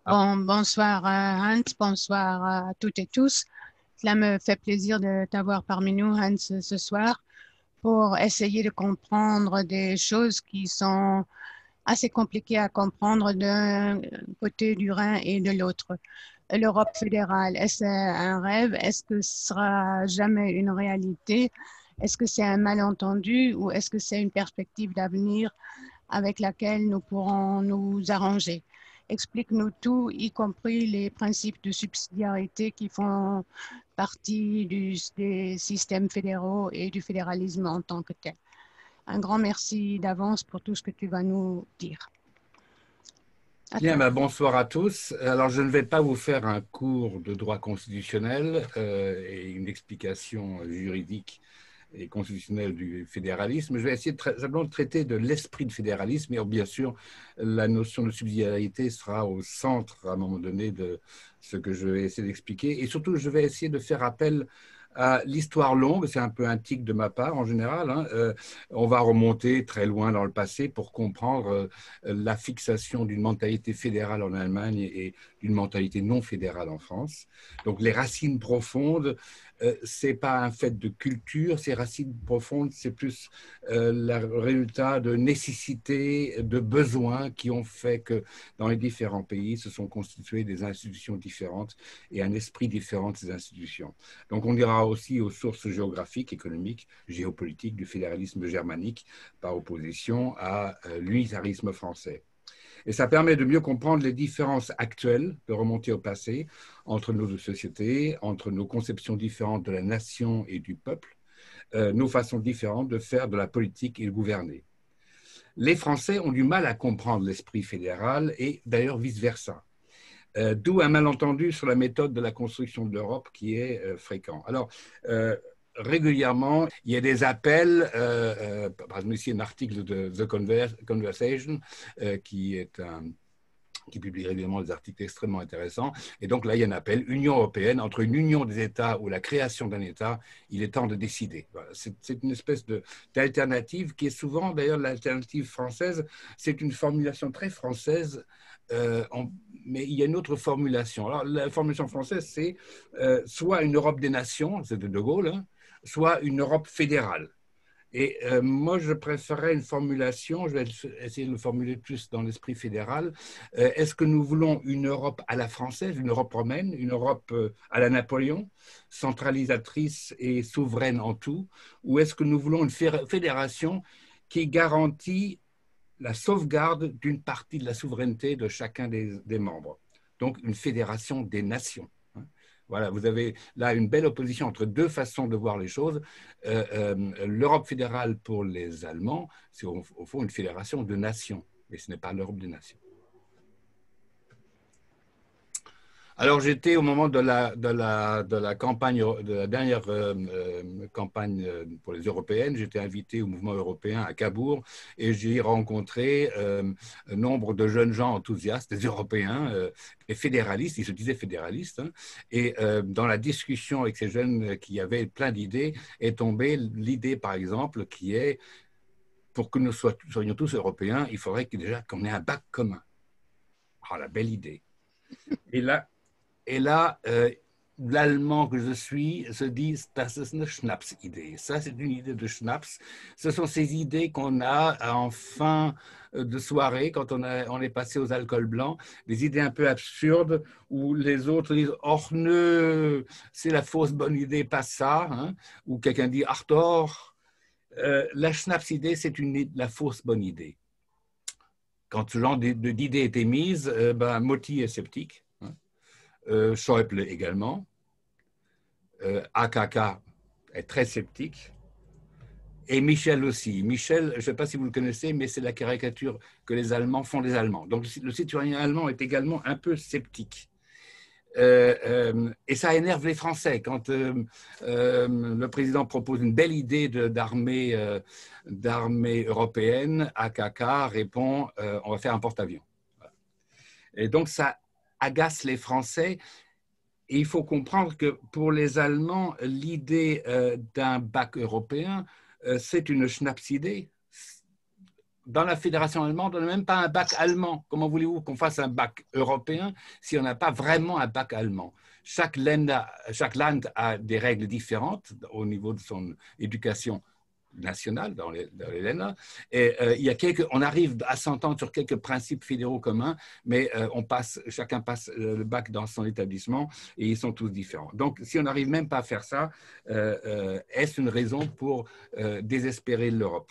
Ah, Bonsoir Hans, bonsoir à toutes et tous. Cela me fait plaisir de t'avoir parmi nous, Hans, ce soir pour essayer de comprendre des choses qui sont assez compliquées à comprendre d'un côté du Rhin et de l'autre. L'Europe fédérale, est-ce un rêve? Est-ce que ce sera jamais une réalité? Est-ce que c'est un malentendu ou est-ce que c'est une perspective d'avenir avec laquelle nous pourrons nous arranger? Explique-nous tout, y compris les principes de subsidiarité qui font partie des systèmes fédéraux et du fédéralisme en tant que tel. Un grand merci d'avance pour tout ce que tu vas nous dire. À bien, toi. bonsoir à tous. Alors, je ne vais pas vous faire un cours de droit constitutionnel et une explication juridique et constitutionnelle du fédéralisme. Je vais essayer simplement de traiter de l'esprit de fédéralisme. Et bien sûr, la notion de subsidiarité sera au centre, à un moment donné, de ce que je vais essayer d'expliquer. Et surtout, je vais essayer de faire appel à l'histoire longue, c'est un peu un tic de ma part en général. On va remonter très loin dans le passé pour comprendre la fixation d'une mentalité fédérale en Allemagne et d'une mentalité non fédérale en France. Donc les racines profondes, c'est pas un fait de culture, ces racines profondes, c'est plus le résultat de nécessité, de besoins qui ont fait que dans les différents pays se sont constituées des institutions différentes et un esprit différent de ces institutions. Donc on ira aussi aux sources géographiques, économiques, géopolitiques du fédéralisme germanique par opposition à l'unitarisme français. Et ça permet de mieux comprendre les différences actuelles, de remonter au passé, entre nos deux sociétés, entre nos conceptions différentes de la nation et du peuple, nos façons différentes de faire de la politique et de gouverner. Les Français ont du mal à comprendre l'esprit fédéral et d'ailleurs vice-versa. D'où un malentendu sur la méthode de la construction de l'Europe qui est fréquent. Alors, régulièrement, il y a des appels, par exemple ici un article de The Conversation, qui est qui publie régulièrement des articles extrêmement intéressants. Et donc là, il y a un appel, Union européenne, entre une union des États ou la création d'un État, il est temps de décider. Voilà. C'est une espèce d'alternative qui est souvent, d'ailleurs, l'alternative française, c'est une formulation très française, mais il y a une autre formulation. Alors, la formulation française, c'est soit une Europe des nations, c'est de Gaulle, hein, soit une Europe fédérale. Et moi, je préférerais une formulation, je vais essayer de le formuler plus dans l'esprit fédéral. Est-ce que nous voulons une Europe à la française, une Europe romaine, une Europe à la Napoléon, centralisatrice et souveraine en tout, ou est-ce que nous voulons une fédération qui garantit la sauvegarde d'une partie de la souveraineté de chacun des membres? Donc, une fédération des nations. Voilà, vous avez là une belle opposition entre deux façons de voir les choses. L'Europe fédérale pour les Allemands, c'est au fond une fédération de nations, mais ce n'est pas l'Europe des nations. Alors j'étais au moment de la campagne, de la dernière campagne pour les européennes, j'étais invité au mouvement européen à Cabourg et j'ai rencontré un nombre de jeunes gens enthousiastes, des Européens, des fédéralistes, ils se disaient fédéralistes, hein, et dans la discussion avec ces jeunes qui avaient plein d'idées est tombée l'idée par exemple qui est pour que nous soyons tous européens, il faudrait déjà qu'on ait un bac commun. Ah, la belle idée. Et là, l'Allemand que je suis se dit, das ist eine Schnapsidee. Ça, c'est une idée de Schnaps. Ce sont ces idées qu'on a en fin de soirée, quand on est passé aux alcools blancs, des idées un peu absurdes où les autres disent, oh, ne, c'est la fausse bonne idée, pas ça. Hein, ou quelqu'un dit, Arthur. La Schnapsidee, c'est la fausse bonne idée. Quand ce genre d'idée est émise, Motti est sceptique. Schäuble également. AKK est très sceptique. Et Michel aussi. Michel, je ne sais pas si vous le connaissez, mais c'est la caricature que les Allemands font des Allemands. Donc le citoyen allemand est également un peu sceptique. Et ça énerve les Français. Quand le président propose une belle idée d'armée européenne, AKK répond on va faire un porte-avions. Voilà. Et donc ça agace les Français. Et il faut comprendre que pour les Allemands, l'idée d'un bac européen, c'est une Schnapsidee. dans la fédération allemande, on n'a même pas un bac allemand. Comment voulez-vous qu'on fasse un bac européen si on n'a pas vraiment un bac allemand? Chaque land a des règles différentes au niveau de son éducation nationale dans les Länder. Et on arrive à s'entendre sur quelques principes fédéraux communs, mais chacun passe le bac dans son établissement et ils sont tous différents. Donc, si on n'arrive même pas à faire ça, est-ce une raison pour désespérer l'Europe?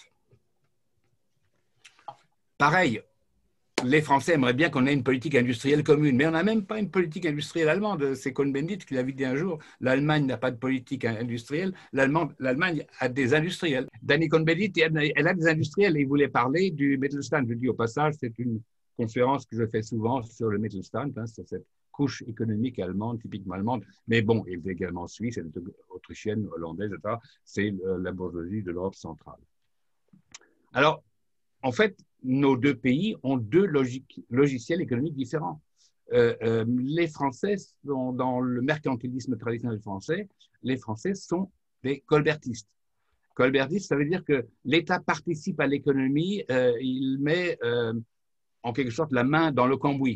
Pareil, les Français aimeraient bien qu'on ait une politique industrielle commune, mais on n'a même pas une politique industrielle allemande. C'est Cohn-Bendit qui l'a dit un jour. L'Allemagne n'a pas de politique industrielle, l'Allemagne a des industriels. Danny Cohn-Bendit, elle a des industriels et il voulait parler du Mittelstand. Je dis au passage, c'est une conférence que je fais souvent sur le Mittelstand, sur cette couche économique allemande, typiquement allemande, mais bon, elle est également suisse, elle est autrichienne, hollandaise, etc. C'est la bourgeoisie de l'Europe centrale. Alors, en fait, nos deux pays ont deux logiciels économiques différents. Les Français sont dans le mercantilisme traditionnel français, les Français sont des colbertistes. Colbertiste, ça veut dire que l'État participe à l'économie, il met en quelque sorte la main dans le cambouis.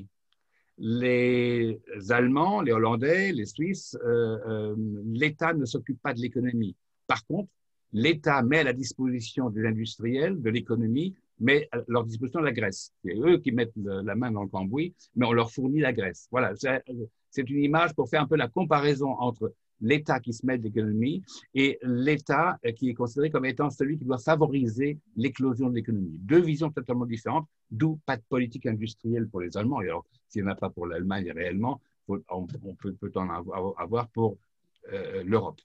Les Allemands, les Hollandais, les Suisses, l'État ne s'occupe pas de l'économie. Par contre, l'État met à la disposition des industriels, de l'économie, met à leur disposition la graisse. C'est eux qui mettent la main dans le cambouis, mais on leur fournit la graisse. Voilà, c'est une image pour faire un peu la comparaison entre l'État qui se met de l'économie et l'État qui est considéré comme étant celui qui doit favoriser l'éclosion de l'économie. Deux visions totalement différentes, d'où pas de politique industrielle pour les Allemands. Et alors, s'il n'y en a pas pour l'Allemagne réellement, on peut en avoir pour l'Europe.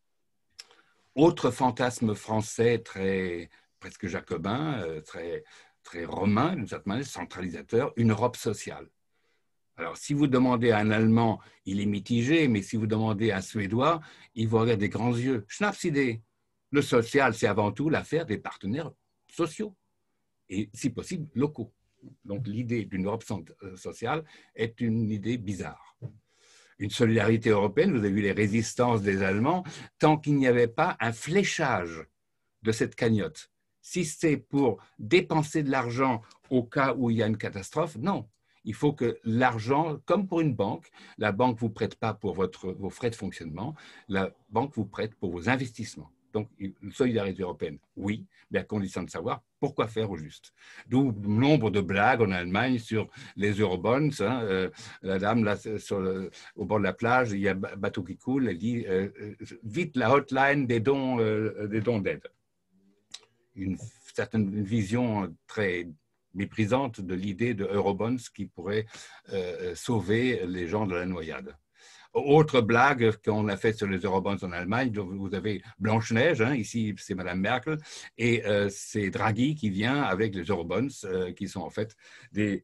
Autre fantasme français presque jacobin, très romain, d'une certaine manière, centralisateur, une Europe sociale. Alors, si vous demandez à un Allemand, il est mitigé, mais si vous demandez à un Suédois, il vous regarde des grands yeux. Schnapsidee. Le social, c'est avant tout l'affaire des partenaires sociaux et, si possible, locaux. Donc, l'idée d'une Europe sociale est une idée bizarre. Une solidarité européenne, vous avez vu les résistances des Allemands, tant qu'il n'y avait pas un fléchage de cette cagnotte. Si c'est pour dépenser de l'argent au cas où il y a une catastrophe, non. Il faut que l'argent, comme pour une banque, la banque ne vous prête pas pour vos frais de fonctionnement, la banque vous prête pour vos investissements. Donc, une solidarité européenne, oui, mais à condition de savoir pourquoi faire au juste. D'où nombre de blagues en Allemagne sur les eurobonds. La dame, là, au bord de la plage, il y a un bateau qui coule, elle dit vite la hotline des dons d'aide. Une vision très méprisante de l'idée de eurobonds qui pourrait sauver les gens de la noyade. Autre blague qu'on a faite sur les eurobonds en Allemagne, vous avez Blanche-Neige, ici c'est Madame Merkel, et c'est Draghi qui vient avec les eurobonds qui sont en fait des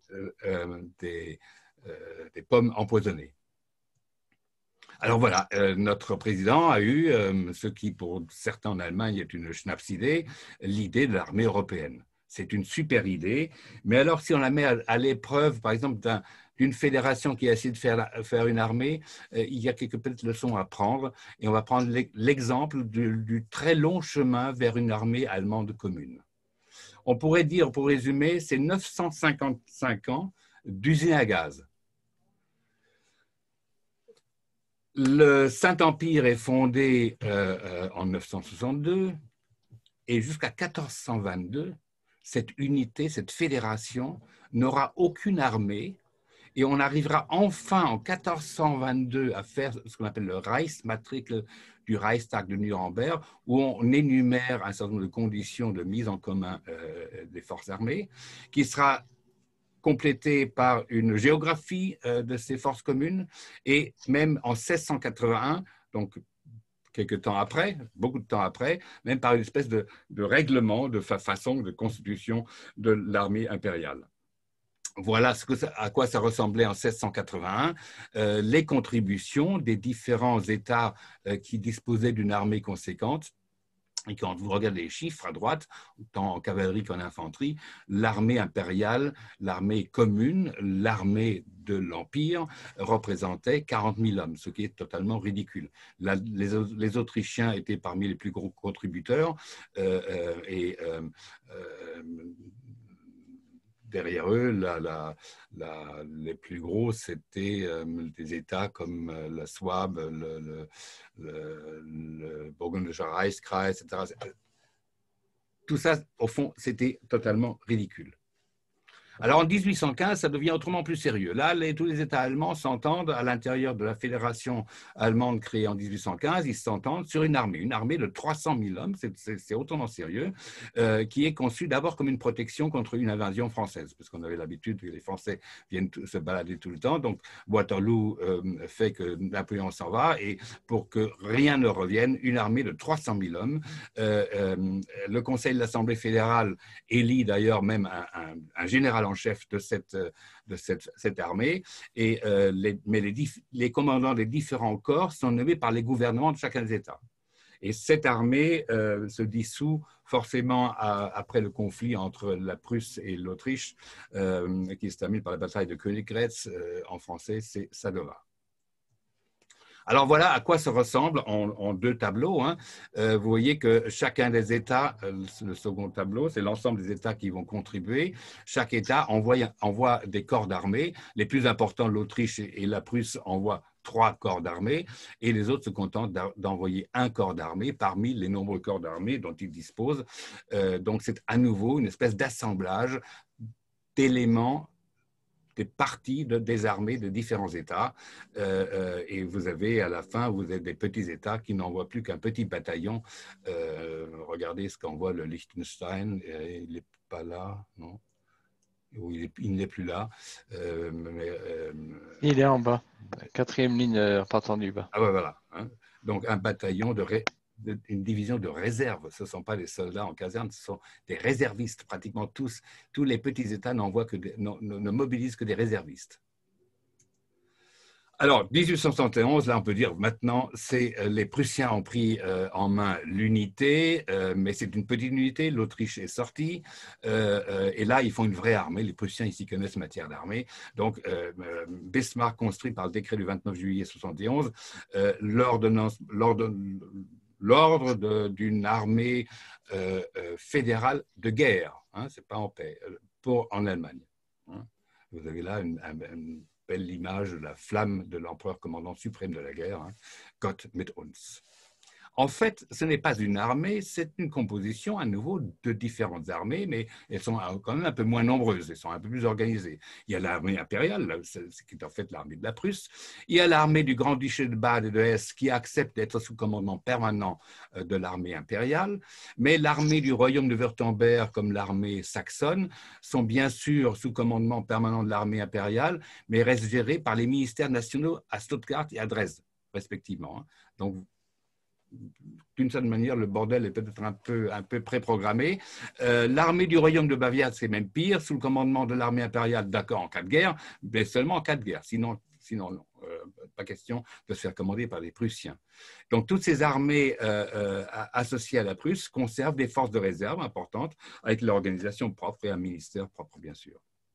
pommes empoisonnées. Alors voilà, notre président a eu ce qui pour certains en Allemagne est une Schnapsidee, l'idée de l'armée européenne. C'est une super idée, mais alors si on la met à l'épreuve, par exemple, d'une fédération qui a essayé de faire une armée, il y a quelques petites leçons à prendre, et on va prendre l'exemple du très long chemin vers une armée allemande commune. On pourrait dire, pour résumer, c'est 955 ans d'usine à gaz. Le Saint-Empire est fondé en 962 et jusqu'à 1422, cette unité, cette fédération n'aura aucune armée et on arrivera enfin en 1422 à faire ce qu'on appelle le Reichsmatrikel du Reichstag de Nuremberg où on énumère un certain nombre de conditions de mise en commun des forces armées qui sera complété par une géographie de ces forces communes et même en 1681, donc quelques temps après, beaucoup de temps après, même par une espèce de règlement, de façon de constitution de l'armée impériale. Voilà à quoi ça ressemblait en 1681, les contributions des différents États qui disposaient d'une armée conséquente. Et quand vous regardez les chiffres à droite, tant en cavalerie qu'en infanterie, l'armée impériale, l'armée commune, l'armée de l'Empire représentait 40 000 hommes, ce qui est totalement ridicule. Les Autrichiens étaient parmi les plus gros contributeurs et derrière eux, les plus gros, c'était des États comme la Souabe, le Bourgogne-Reichskreis, etc. Tout ça, au fond, c'était totalement ridicule. Alors en 1815, ça devient autrement plus sérieux. Là, tous les États allemands s'entendent à l'intérieur de la fédération allemande créée en 1815, ils s'entendent sur une armée de 300 000 hommes, c'est autrement sérieux, qui est conçue d'abord comme une protection contre une invasion française, parce qu'on avait l'habitude que les Français viennent se balader tout le temps. Donc Waterloo fait que Napoléon s'en va, et pour que rien ne revienne, une armée de 300 000 hommes. Le Conseil de l'Assemblée fédérale élit d'ailleurs même un général en chef de cette armée, mais les commandants des différents corps sont nommés par les gouvernements de chacun des États. Et cette armée se dissout forcément après le conflit entre la Prusse et l'Autriche, qui se termine par la bataille de Königgrätz, en français c'est Sadova. Alors voilà à quoi ça ressemble en deux tableaux. Hein. Vous voyez que chacun des États, le second tableau, c'est l'ensemble des États qui vont contribuer. Chaque État envoie des corps d'armée. Les plus importants, l'Autriche et la Prusse, envoient 3 corps d'armée, et les autres se contentent d'envoyer un corps d'armée parmi les nombreux corps d'armée dont ils disposent. Donc c'est à nouveau une espèce d'assemblage d'éléments, des parties des armées de différents États, et vous avez à la fin, vous avez des petits États qui n'envoient plus qu'un petit bataillon. Regardez ce qu'envoie le Liechtenstein, il n'est pas là, non? Il n'est plus là. Il est en bas, 4e ligne en partant du bas. Ah ouais, voilà. Hein. Donc un bataillon une division de réserve. Ce ne sont pas des soldats en caserne, ce sont des réservistes. Pratiquement tous les petits États ne mobilisent que des réservistes. Alors, 1871, là, on peut dire maintenant, les Prussiens ont pris en main l'unité, mais c'est une petite unité, l'Autriche est sortie, et là, ils font une vraie armée. Les Prussiens, ici, connaissent matière d'armée. Donc, Bismarck construit par le décret du 29 juillet 71 l'ordre d'une armée fédérale de guerre, hein, c'est pas en paix, en Allemagne. Hein. Vous avez là une belle image de la flamme de l'empereur commandant suprême de la guerre, hein, Gott mit uns. En fait, ce n'est pas une armée, c'est une composition à nouveau de différentes armées, mais elles sont quand même un peu moins nombreuses, elles sont un peu plus organisées. Il y a l'armée impériale, qui est en fait l'armée de la Prusse. Il y a l'armée du Grand-Duché de Bade et de Hesse qui accepte d'être sous commandement permanent de l'armée impériale, mais l'armée du royaume de Wurtemberg comme l'armée saxonne sont bien sûr sous commandement permanent de l'armée impériale, mais restent gérées par les ministères nationaux à Stuttgart et à Dresde, respectivement. Donc, d'une certaine manière, le bordel est peut-être un peu préprogrammé. L'armée du royaume de Bavière, c'est même pire, sous le commandement de l'armée impériale, d'accord, en cas de guerre, mais seulement en cas de guerre. Sinon non, pas question de se faire commander par les Prussiens. Donc, toutes ces armées associées à la Prusse conservent des forces de réserve importantes, avec l'organisation propre et un ministère propre, bien sûr.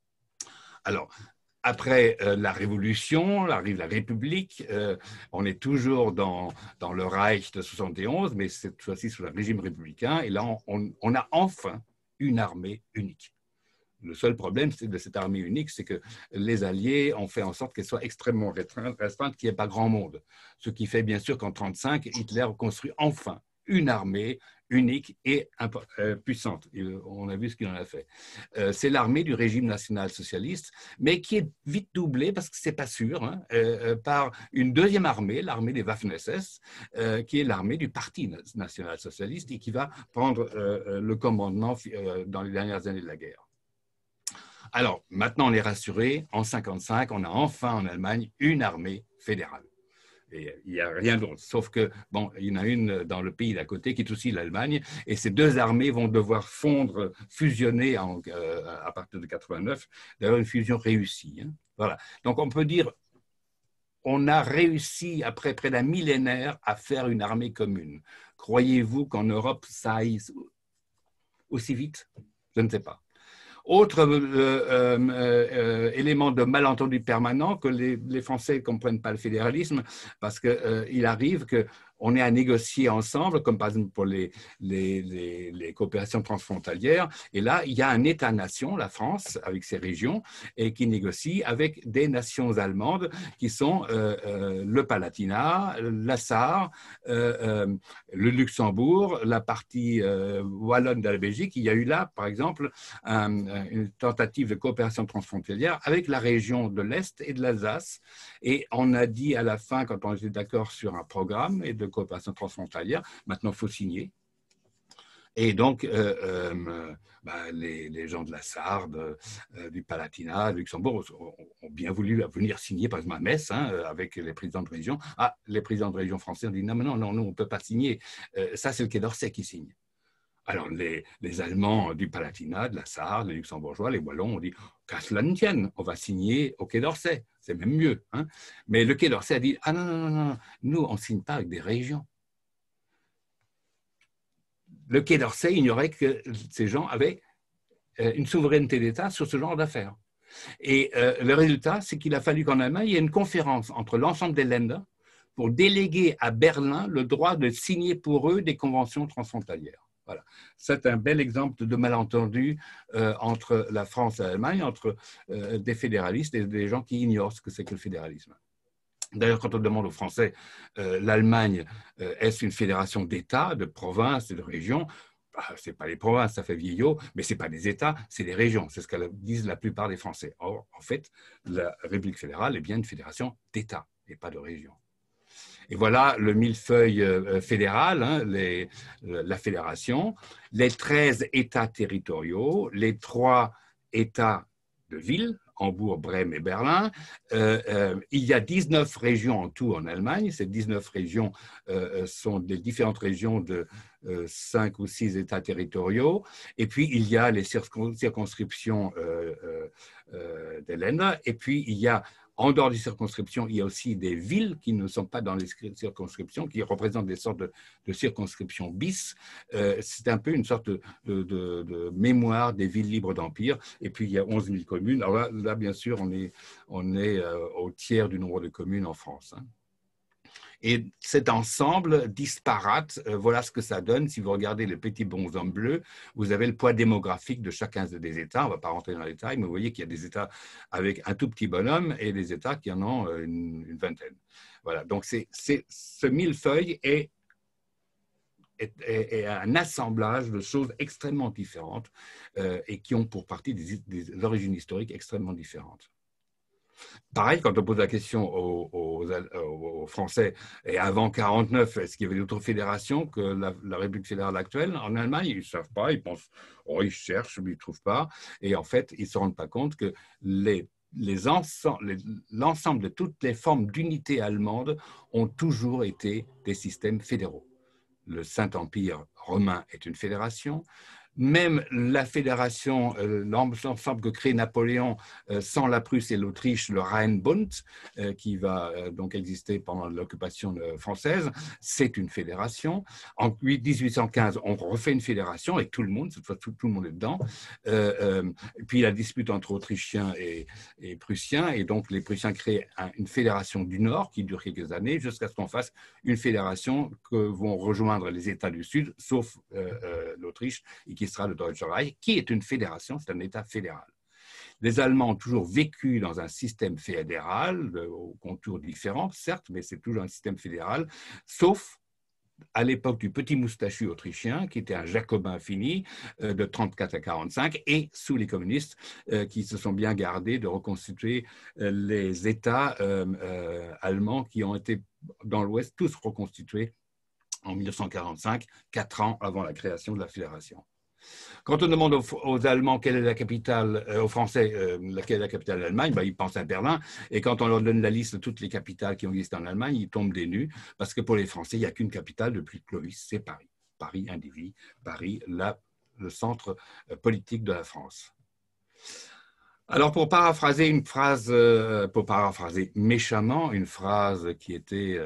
Alors, après la Révolution, arrive la République, on est toujours dans le Reich de 71, mais cette fois-ci sous le régime républicain, et là on a enfin une armée unique. Le seul problème de cette armée unique, c'est que les Alliés ont fait en sorte qu'elle soit extrêmement restreinte, qu'il n'y ait pas grand monde. Ce qui fait bien sûr qu'en 1935, Hitler construit enfin une armée unique et puissante. On a vu ce qu'il en a fait. C'est l'armée du régime national-socialiste, mais qui est vite doublée, parce que ce n'est pas sûr, hein, par une deuxième armée, l'armée des Waffen-SS, qui est l'armée du Parti national-socialiste et qui va prendre le commandement dans les dernières années de la guerre. Alors, maintenant, on est rassuré. En 1955, on a enfin en Allemagne une armée fédérale. Et il n'y a rien d'autre, sauf que, bon, il y en a une dans le pays d'à côté qui est aussi l'Allemagne, et ces deux armées vont devoir fusionner à partir de 89, d'ailleurs une fusion réussie. Hein. Voilà. Donc on peut dire, on a réussi, après près d'un millénaire, à faire une armée commune. Croyez-vous qu'en Europe, ça aille aussi vite? Je ne sais pas. Autre élément de malentendu permanent, que les Français ne comprennent pas le fédéralisme, parce qu'il arrive que on est à négocier ensemble, comme par exemple pour les coopérations transfrontalières. Et là, il y a un État-nation, la France, avec ses régions, et qui négocie avec des nations allemandes qui sont le Palatinat, la Sarre, le Luxembourg, la partie wallonne de la Belgique. Il y a eu là, par exemple, une tentative de coopération transfrontalière avec la région de l'Est et de l'Alsace. Et on a dit à la fin, quand on était d'accord sur un programme et de coopération transfrontalière, maintenant il faut signer. Et donc, les gens de la Sarde, du Palatinat, du Luxembourg ont bien voulu venir signer, par exemple à Metz, avec les présidents de région. Ah, les présidents de région français ont dit non, on ne peut pas signer. Ça, c'est le Quai d'Orsay qui signe. Alors, les Allemands du Palatinat, de la Sarre, les Luxembourgeois, les Wallons ont dit qu'à cela ne tienne, on va signer au Quai d'Orsay. C'est même mieux. Mais le Quai d'Orsay a dit ah non, nous, on ne signe pas avec des régions. Le Quai d'Orsay ignorait que ces gens avaient une souveraineté d'État sur ce genre d'affaires. Et le résultat, c'est qu'il a fallu qu'en Allemagne, il y ait une conférence entre l'ensemble des Länder pour déléguer à Berlin le droit de signer pour eux des conventions transfrontalières. Voilà. C'est un bel exemple de malentendu entre la France et l'Allemagne, entre des fédéralistes et des gens qui ignorent ce que c'est que le fédéralisme. D'ailleurs, quand on demande aux Français, l'Allemagne, est-ce une fédération d'États, de provinces et de régions? Ce n'est pas les provinces, ça fait vieillot, mais ce n'est pas des États, c'est des régions. C'est ce que disent la plupart des Français. Or, en fait, la République fédérale est bien une fédération d'États et pas de régions. Et voilà le millefeuille fédéral, la fédération, les 13 États territoriaux, les 3 États de ville, Hambourg, Brême et Berlin. Il y a 19 régions en tout en Allemagne. Ces 19 régions sont des différentes régions de 5 ou 6 États territoriaux. Et puis, il y a les circonscriptions des Länder. Et puis, il y a en dehors des circonscriptions, il y a aussi des villes qui ne sont pas dans les circonscriptions, qui représentent des sortes de circonscriptions bis. C'est un peu une sorte de mémoire des villes libres d'empire. Et puis, il y a 11 000 communes. Alors là bien sûr, on est au tiers du nombre de communes en France. Et cet ensemble disparate, voilà ce que ça donne. Si vous regardez le petit bonhomme bleu, vous avez le poids démographique de chacun des États. On ne va pas rentrer dans les détails, mais vous voyez qu'il y a des États avec un tout petit bonhomme et des États qui en ont une vingtaine. Voilà, donc ce millefeuille est un assemblage de choses extrêmement différentes et qui ont pour partie des origines historiques extrêmement différentes. Pareil, quand on pose la question aux Français, et avant 1949, est-ce qu'il y avait d'autres fédérations que la République fédérale actuelle? En Allemagne, ils ne savent pas, ils pensent, ils cherchent, mais ils ne trouvent pas. Et en fait, ils ne se rendent pas compte que l'ensemble de toutes les formes d'unité allemande ont toujours été des systèmes fédéraux. Le Saint-Empire romain est une fédération. Même la fédération, l'ensemble que crée Napoléon sans la Prusse et l'Autriche, le Rheinbund, qui va donc exister pendant l'occupation française, c'est une fédération. En 1815, on refait une fédération avec tout le monde, cette fois tout le monde est dedans. Puis la dispute entre Autrichiens et Prussiens, et donc les Prussiens créent une fédération du Nord qui dure quelques années, jusqu'à ce qu'on fasse une fédération que vont rejoindre les États du Sud, sauf l'Autriche, et qui sera le Deutsche Reich, qui est une fédération, c'est un État fédéral. Les Allemands ont toujours vécu dans un système fédéral, aux contours différents, certes, mais c'est toujours un système fédéral, sauf à l'époque du petit moustachu autrichien, qui était un jacobin fini, de 1934 à 1945, et sous les communistes, qui se sont bien gardés de reconstituer les États allemands qui ont été dans l'Ouest tous reconstitués en 1945, 4 ans avant la création de la fédération. Quand on demande aux Allemands quelle est la capitale, aux Français quelle est la capitale de l'Allemagne, ils pensent à Berlin. Et quand on leur donne la liste de toutes les capitales qui ont existé en Allemagne, ils tombent des nues, parce que pour les Français, il n'y a qu'une capitale depuis Clovis, c'est Paris. Paris indivis, Paris, le centre politique de la France. Alors, pour paraphraser une phrase, pour paraphraser méchamment une phrase qui était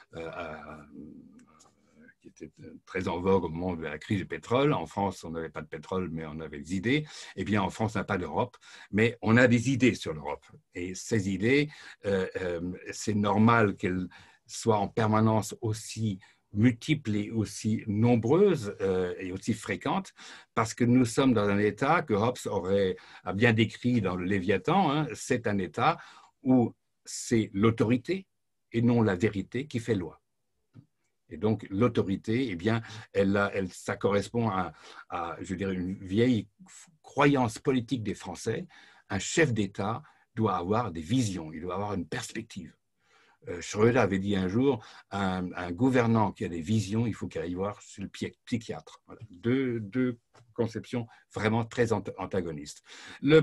très en vogue au moment de la crise du pétrole. En France, on n'avait pas de pétrole, mais on avait des idées. Eh bien, en France, on n'a pas d'Europe, mais on a des idées sur l'Europe. Et ces idées, c'est normal qu'elles soient en permanence aussi multiples et aussi nombreuses et aussi fréquentes, parce que nous sommes dans un État que Hobbes a bien décrit dans le Léviathan, hein, c'est un État où c'est l'autorité et non la vérité qui fait loi. Et donc, l'autorité, eh bien, ça correspond je dirais, une vieille croyance politique des Français. Un chef d'État doit avoir des visions, il doit avoir une perspective. Schröder avait dit un jour, un gouvernant qui a des visions, il faut qu'il aille voir sur le psychiatre. Voilà. Deux conceptions vraiment très antagonistes. Le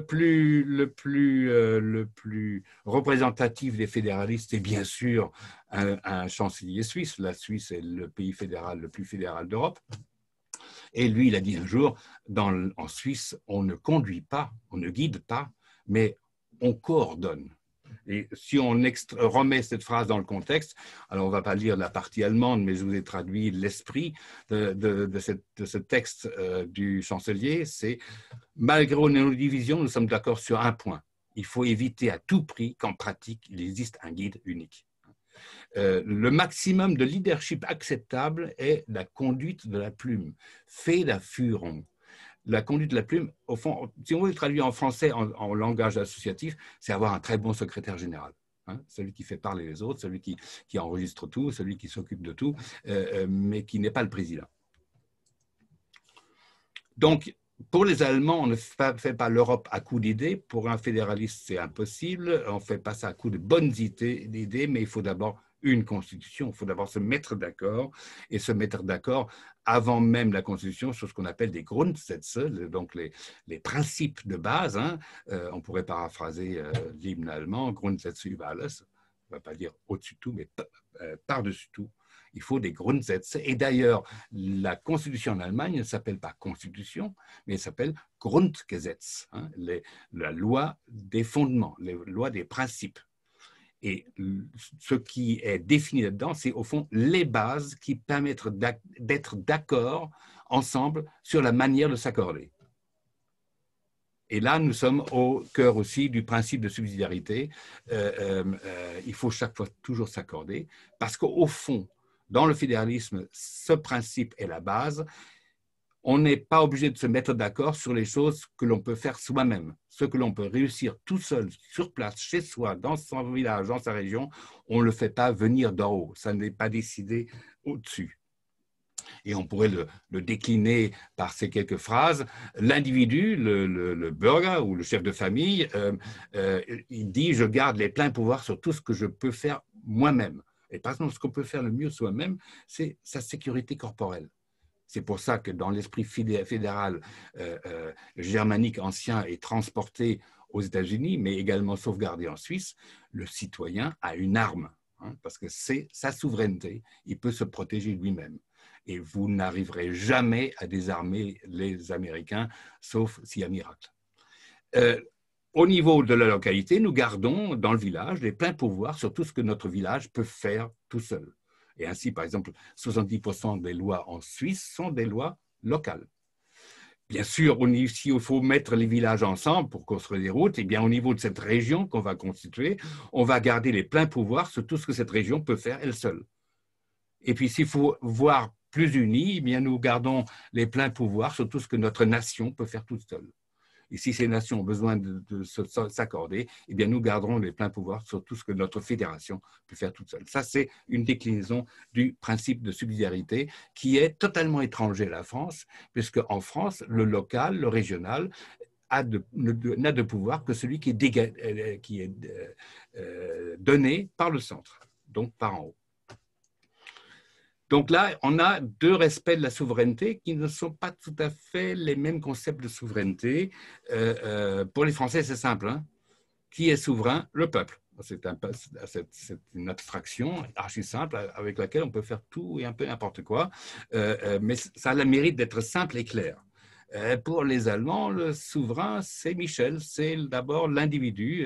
plus représentatif des fédéralistes est bien sûr un chancelier suisse. La Suisse est le pays fédéral le plus fédéral d'Europe. Et lui, il a dit un jour, en Suisse, on ne conduit pas, on ne guide pas, mais on coordonne. Et si on remet cette phrase dans le contexte, alors on ne va pas lire la partie allemande, mais je vous ai traduit l'esprit de ce texte du chancelier, c'est « Malgré nos divisions, nous sommes d'accord sur un point. Il faut éviter à tout prix qu'en pratique, il existe un guide unique. » Le maximum de leadership acceptable est la conduite de la plume, Federführung. La conduite de la plume, au fond, si on veut le traduire en français en langage associatif, c'est avoir un très bon secrétaire général. Hein, celui qui fait parler les autres, celui qui enregistre tout, celui qui s'occupe de tout, mais qui n'est pas le président. Donc, pour les Allemands, on ne fait pas l'Europe à coup d'idées. Pour un fédéraliste, c'est impossible. On ne fait pas ça à coup de bonnes idées, mais il faut d'abord une constitution. Il faut d'abord se mettre d'accord et se mettre d'accord avant même la constitution sur ce qu'on appelle des Grundsätze, donc les principes de base. Hein. On pourrait paraphraser l'hymne allemand, Grundsätze über alles. On ne va pas dire au-dessus de tout, mais par-dessus tout. Il faut des Grundsätze. Et d'ailleurs, la constitution en Allemagne ne s'appelle pas constitution, mais elle s'appelle Grundgesetz, hein, la loi des fondements, les lois des principes. Et ce qui est défini là-dedans, c'est au fond les bases qui permettent d'être d'accord ensemble sur la manière de s'accorder. Et là, nous sommes au cœur aussi du principe de subsidiarité. Il faut chaque fois toujours s'accorder, parce qu'au fond, dans le fédéralisme, ce principe est la base. On n'est pas obligé de se mettre d'accord sur les choses que l'on peut faire soi-même. Ce que l'on peut réussir tout seul, sur place, chez soi, dans son village, dans sa région, on ne le fait pas venir d'en haut. Ça n'est pas décidé au-dessus. Et on pourrait le décliner par ces quelques phrases. L'individu, le bürger ou le chef de famille, il dit « je garde les pleins pouvoirs sur tout ce que je peux faire moi-même ». Et par exemple, ce qu'on peut faire le mieux soi-même, c'est sa sécurité corporelle. C'est pour ça que dans l'esprit fédéral germanique ancien et transporté aux États-Unis, mais également sauvegardé en Suisse, le citoyen a une arme, hein, parce que c'est sa souveraineté, il peut se protéger lui-même. Et vous n'arriverez jamais à désarmer les Américains, sauf s'il y a miracle. Au niveau de la localité, nous gardons dans le village les pleins pouvoirs sur tout ce que notre village peut faire tout seul. Et ainsi, par exemple, 70% des lois en Suisse sont des lois locales. Bien sûr, si il faut mettre les villages ensemble pour construire des routes, eh bien, au niveau de cette région qu'on va constituer, on va garder les pleins pouvoirs sur tout ce que cette région peut faire elle seule. Et puis, s'il faut voir plus unis, eh bien, nous gardons les pleins pouvoirs sur tout ce que notre nation peut faire toute seule. Et si ces nations ont besoin de s'accorder, eh bien, nous garderons les pleins pouvoirs sur tout ce que notre fédération peut faire toute seule. Ça, c'est une déclinaison du principe de subsidiarité qui est totalement étranger à la France, puisque en France, le local, le régional, n'a de pouvoir que celui qui est donné par le centre, donc par en haut. Donc là, on a deux respects de la souveraineté qui ne sont pas tout à fait les mêmes concepts de souveraineté. Pour les Français, c'est simple. Hein. Qui est souverain? Le peuple. C'est une abstraction archi simple avec laquelle on peut faire tout et un peu n'importe quoi, mais ça a le mérite d'être simple et clair. Pour les Allemands, le souverain, c'est Michel, c'est d'abord l'individu,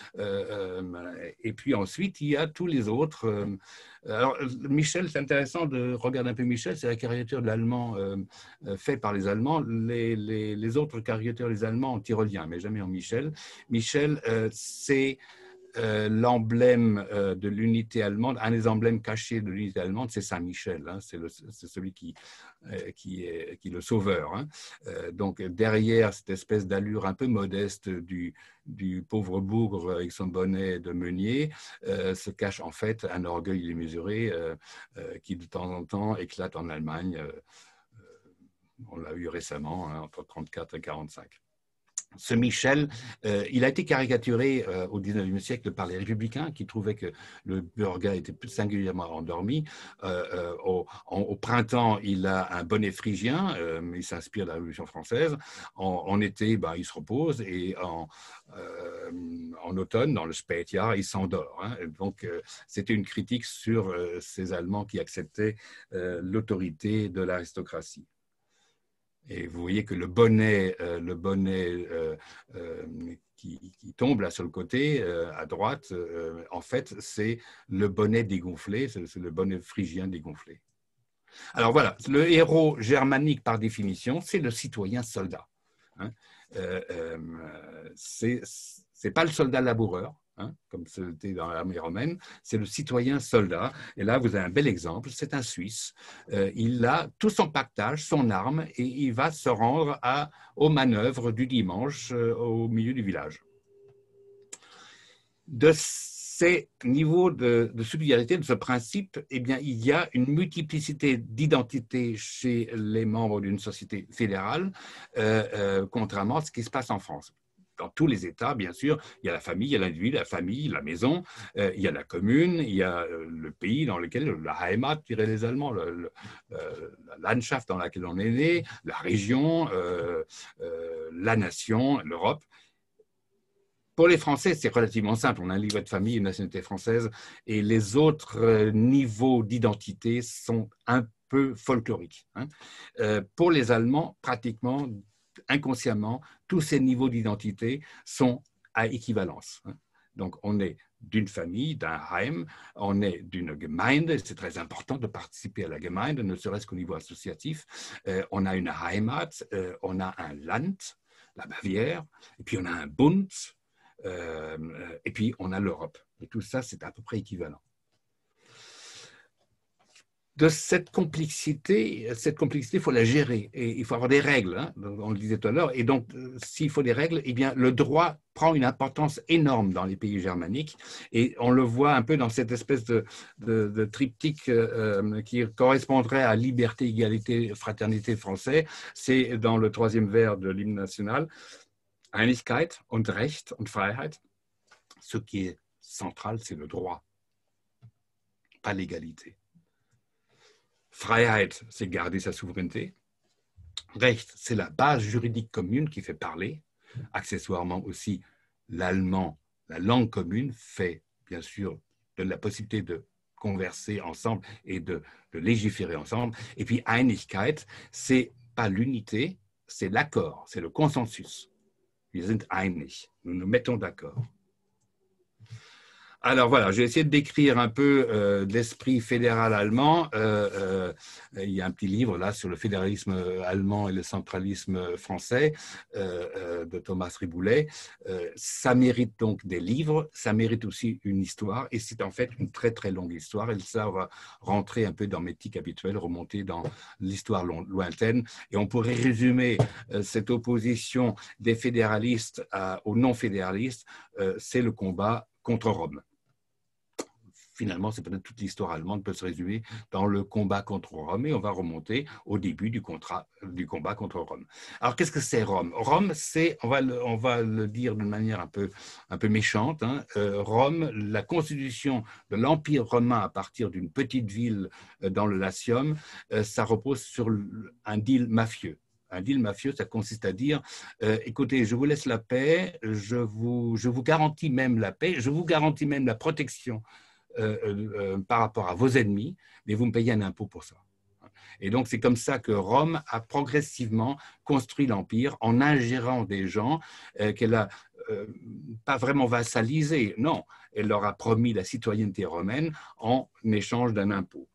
et puis ensuite, il y a tous les autres. Alors, Michel, c'est intéressant de regarder un peu Michel, c'est la caricature de l'allemand faite par les Allemands. Les autres caricatures des Allemands en tyrolien, mais jamais en Michel. Michel, c'est l'emblème de l'unité allemande, un des emblèmes cachés de l'unité allemande, c'est Saint-Michel, hein, c'est celui qui est le sauveur. Hein. Donc derrière cette espèce d'allure un peu modeste du pauvre bougre avec son bonnet de meunier, se cache en fait un orgueil démesuré qui de temps en temps éclate en Allemagne. On l'a eu récemment, hein, entre 1934 et 1945. Ce Michel, il a été caricaturé au XIXe siècle par les républicains qui trouvaient que le burga était singulièrement endormi. Au printemps, il a un bonnet phrygien, il s'inspire de la Révolution française. En été, il se repose et en automne, dans le Spätjahr, il s'endort. Hein. Donc, c'était une critique sur ces Allemands qui acceptaient l'autorité de l'aristocratie. Et vous voyez que le bonnet qui tombe là sur le côté, à droite, en fait, c'est le bonnet dégonflé, c'est le bonnet phrygien dégonflé. Alors voilà, le héros germanique par définition, c'est le citoyen soldat. Hein. C'est pas le soldat laboureur, hein, comme c'était dans l'armée romaine, c'est le citoyen soldat. Et là, vous avez un bel exemple, c'est un Suisse. Il a tout son pactage, son arme, et il va se rendre aux manœuvres du dimanche au milieu du village. De ces niveaux de solidarité, de ce principe, eh bien, il y a une multiplicité d'identités chez les membres d'une société fédérale, contrairement à ce qui se passe en France. Dans tous les États, bien sûr, il y a la famille, il y a l'individu, la famille, la maison, il y a la commune, il y a le pays dans lequel, la Heimat, diraient les Allemands, la Landschaft dans laquelle on est né, la région, la nation, l'Europe. Pour les Français, c'est relativement simple. On a un livret de famille, une nationalité française, et les autres niveaux d'identité sont un peu folkloriques. Hein. Pour les Allemands, pratiquement, inconsciemment, tous ces niveaux d'identité sont à équivalence. Hein. Donc, on est d'une famille, d'un Heim, on est d'une Gemeinde, c'est très important de participer à la Gemeinde, ne serait-ce qu'au niveau associatif. On a une Heimat, on a un Land, la Bavière, et puis on a un Bund, et puis on a l'Europe. Et tout ça, c'est à peu près équivalent. De cette complexité, il faut la gérer et il faut avoir des règles, hein, on le disait tout à l'heure. Et donc, s'il faut des règles, eh bien, le droit prend une importance énorme dans les pays germaniques et on le voit un peu dans cette espèce de triptyque qui correspondrait à liberté, égalité, fraternité français. C'est dans le troisième vers de l'hymne national. Einigkeit und Recht und Freiheit. Ce qui est central, c'est le droit, pas l'égalité. Freiheit, c'est garder sa souveraineté. Recht, c'est la base juridique commune qui fait parler. Accessoirement aussi, l'allemand, la langue commune, fait bien sûr de la possibilité de converser ensemble et de légiférer ensemble. Et puis Einigkeit, c'est pas l'unité, c'est l'accord, c'est le consensus. Wir sind einig, nous nous mettons d'accord. Alors voilà, j'ai essayé de décrire un peu l'esprit fédéral allemand. Il y a un petit livre là sur le fédéralisme allemand et le centralisme français de Thomas Riboulet. Ça mérite donc des livres, ça mérite aussi une histoire et c'est en fait une très très longue histoire et ça va rentrer un peu dans mes tics habituels, remonter dans l'histoire lointaine et on pourrait résumer cette opposition des fédéralistes aux non-fédéralistes, c'est le combat contre Rome. Finalement, c'est peut-être toute l'histoire allemande peut se résumer dans le combat contre Rome et on va remonter au début du combat contre Rome. Alors, qu'est-ce que c'est Rome? Rome, c'est, on va le dire d'une manière un peu méchante, hein, Rome, la constitution de l'Empire romain à partir d'une petite ville dans le Latium, ça repose sur un deal mafieux. Un deal mafieux, ça consiste à dire écoutez, je vous laisse la paix, je vous garantis même la paix, je vous garantis même la protection par rapport à vos ennemis, mais vous me payez un impôt pour ça. Et donc, c'est comme ça que Rome a progressivement construit l'Empire en ingérant des gens qu'elle a pas vraiment vassalisés, non, elle leur a promis la citoyenneté romaine en échange d'un impôt.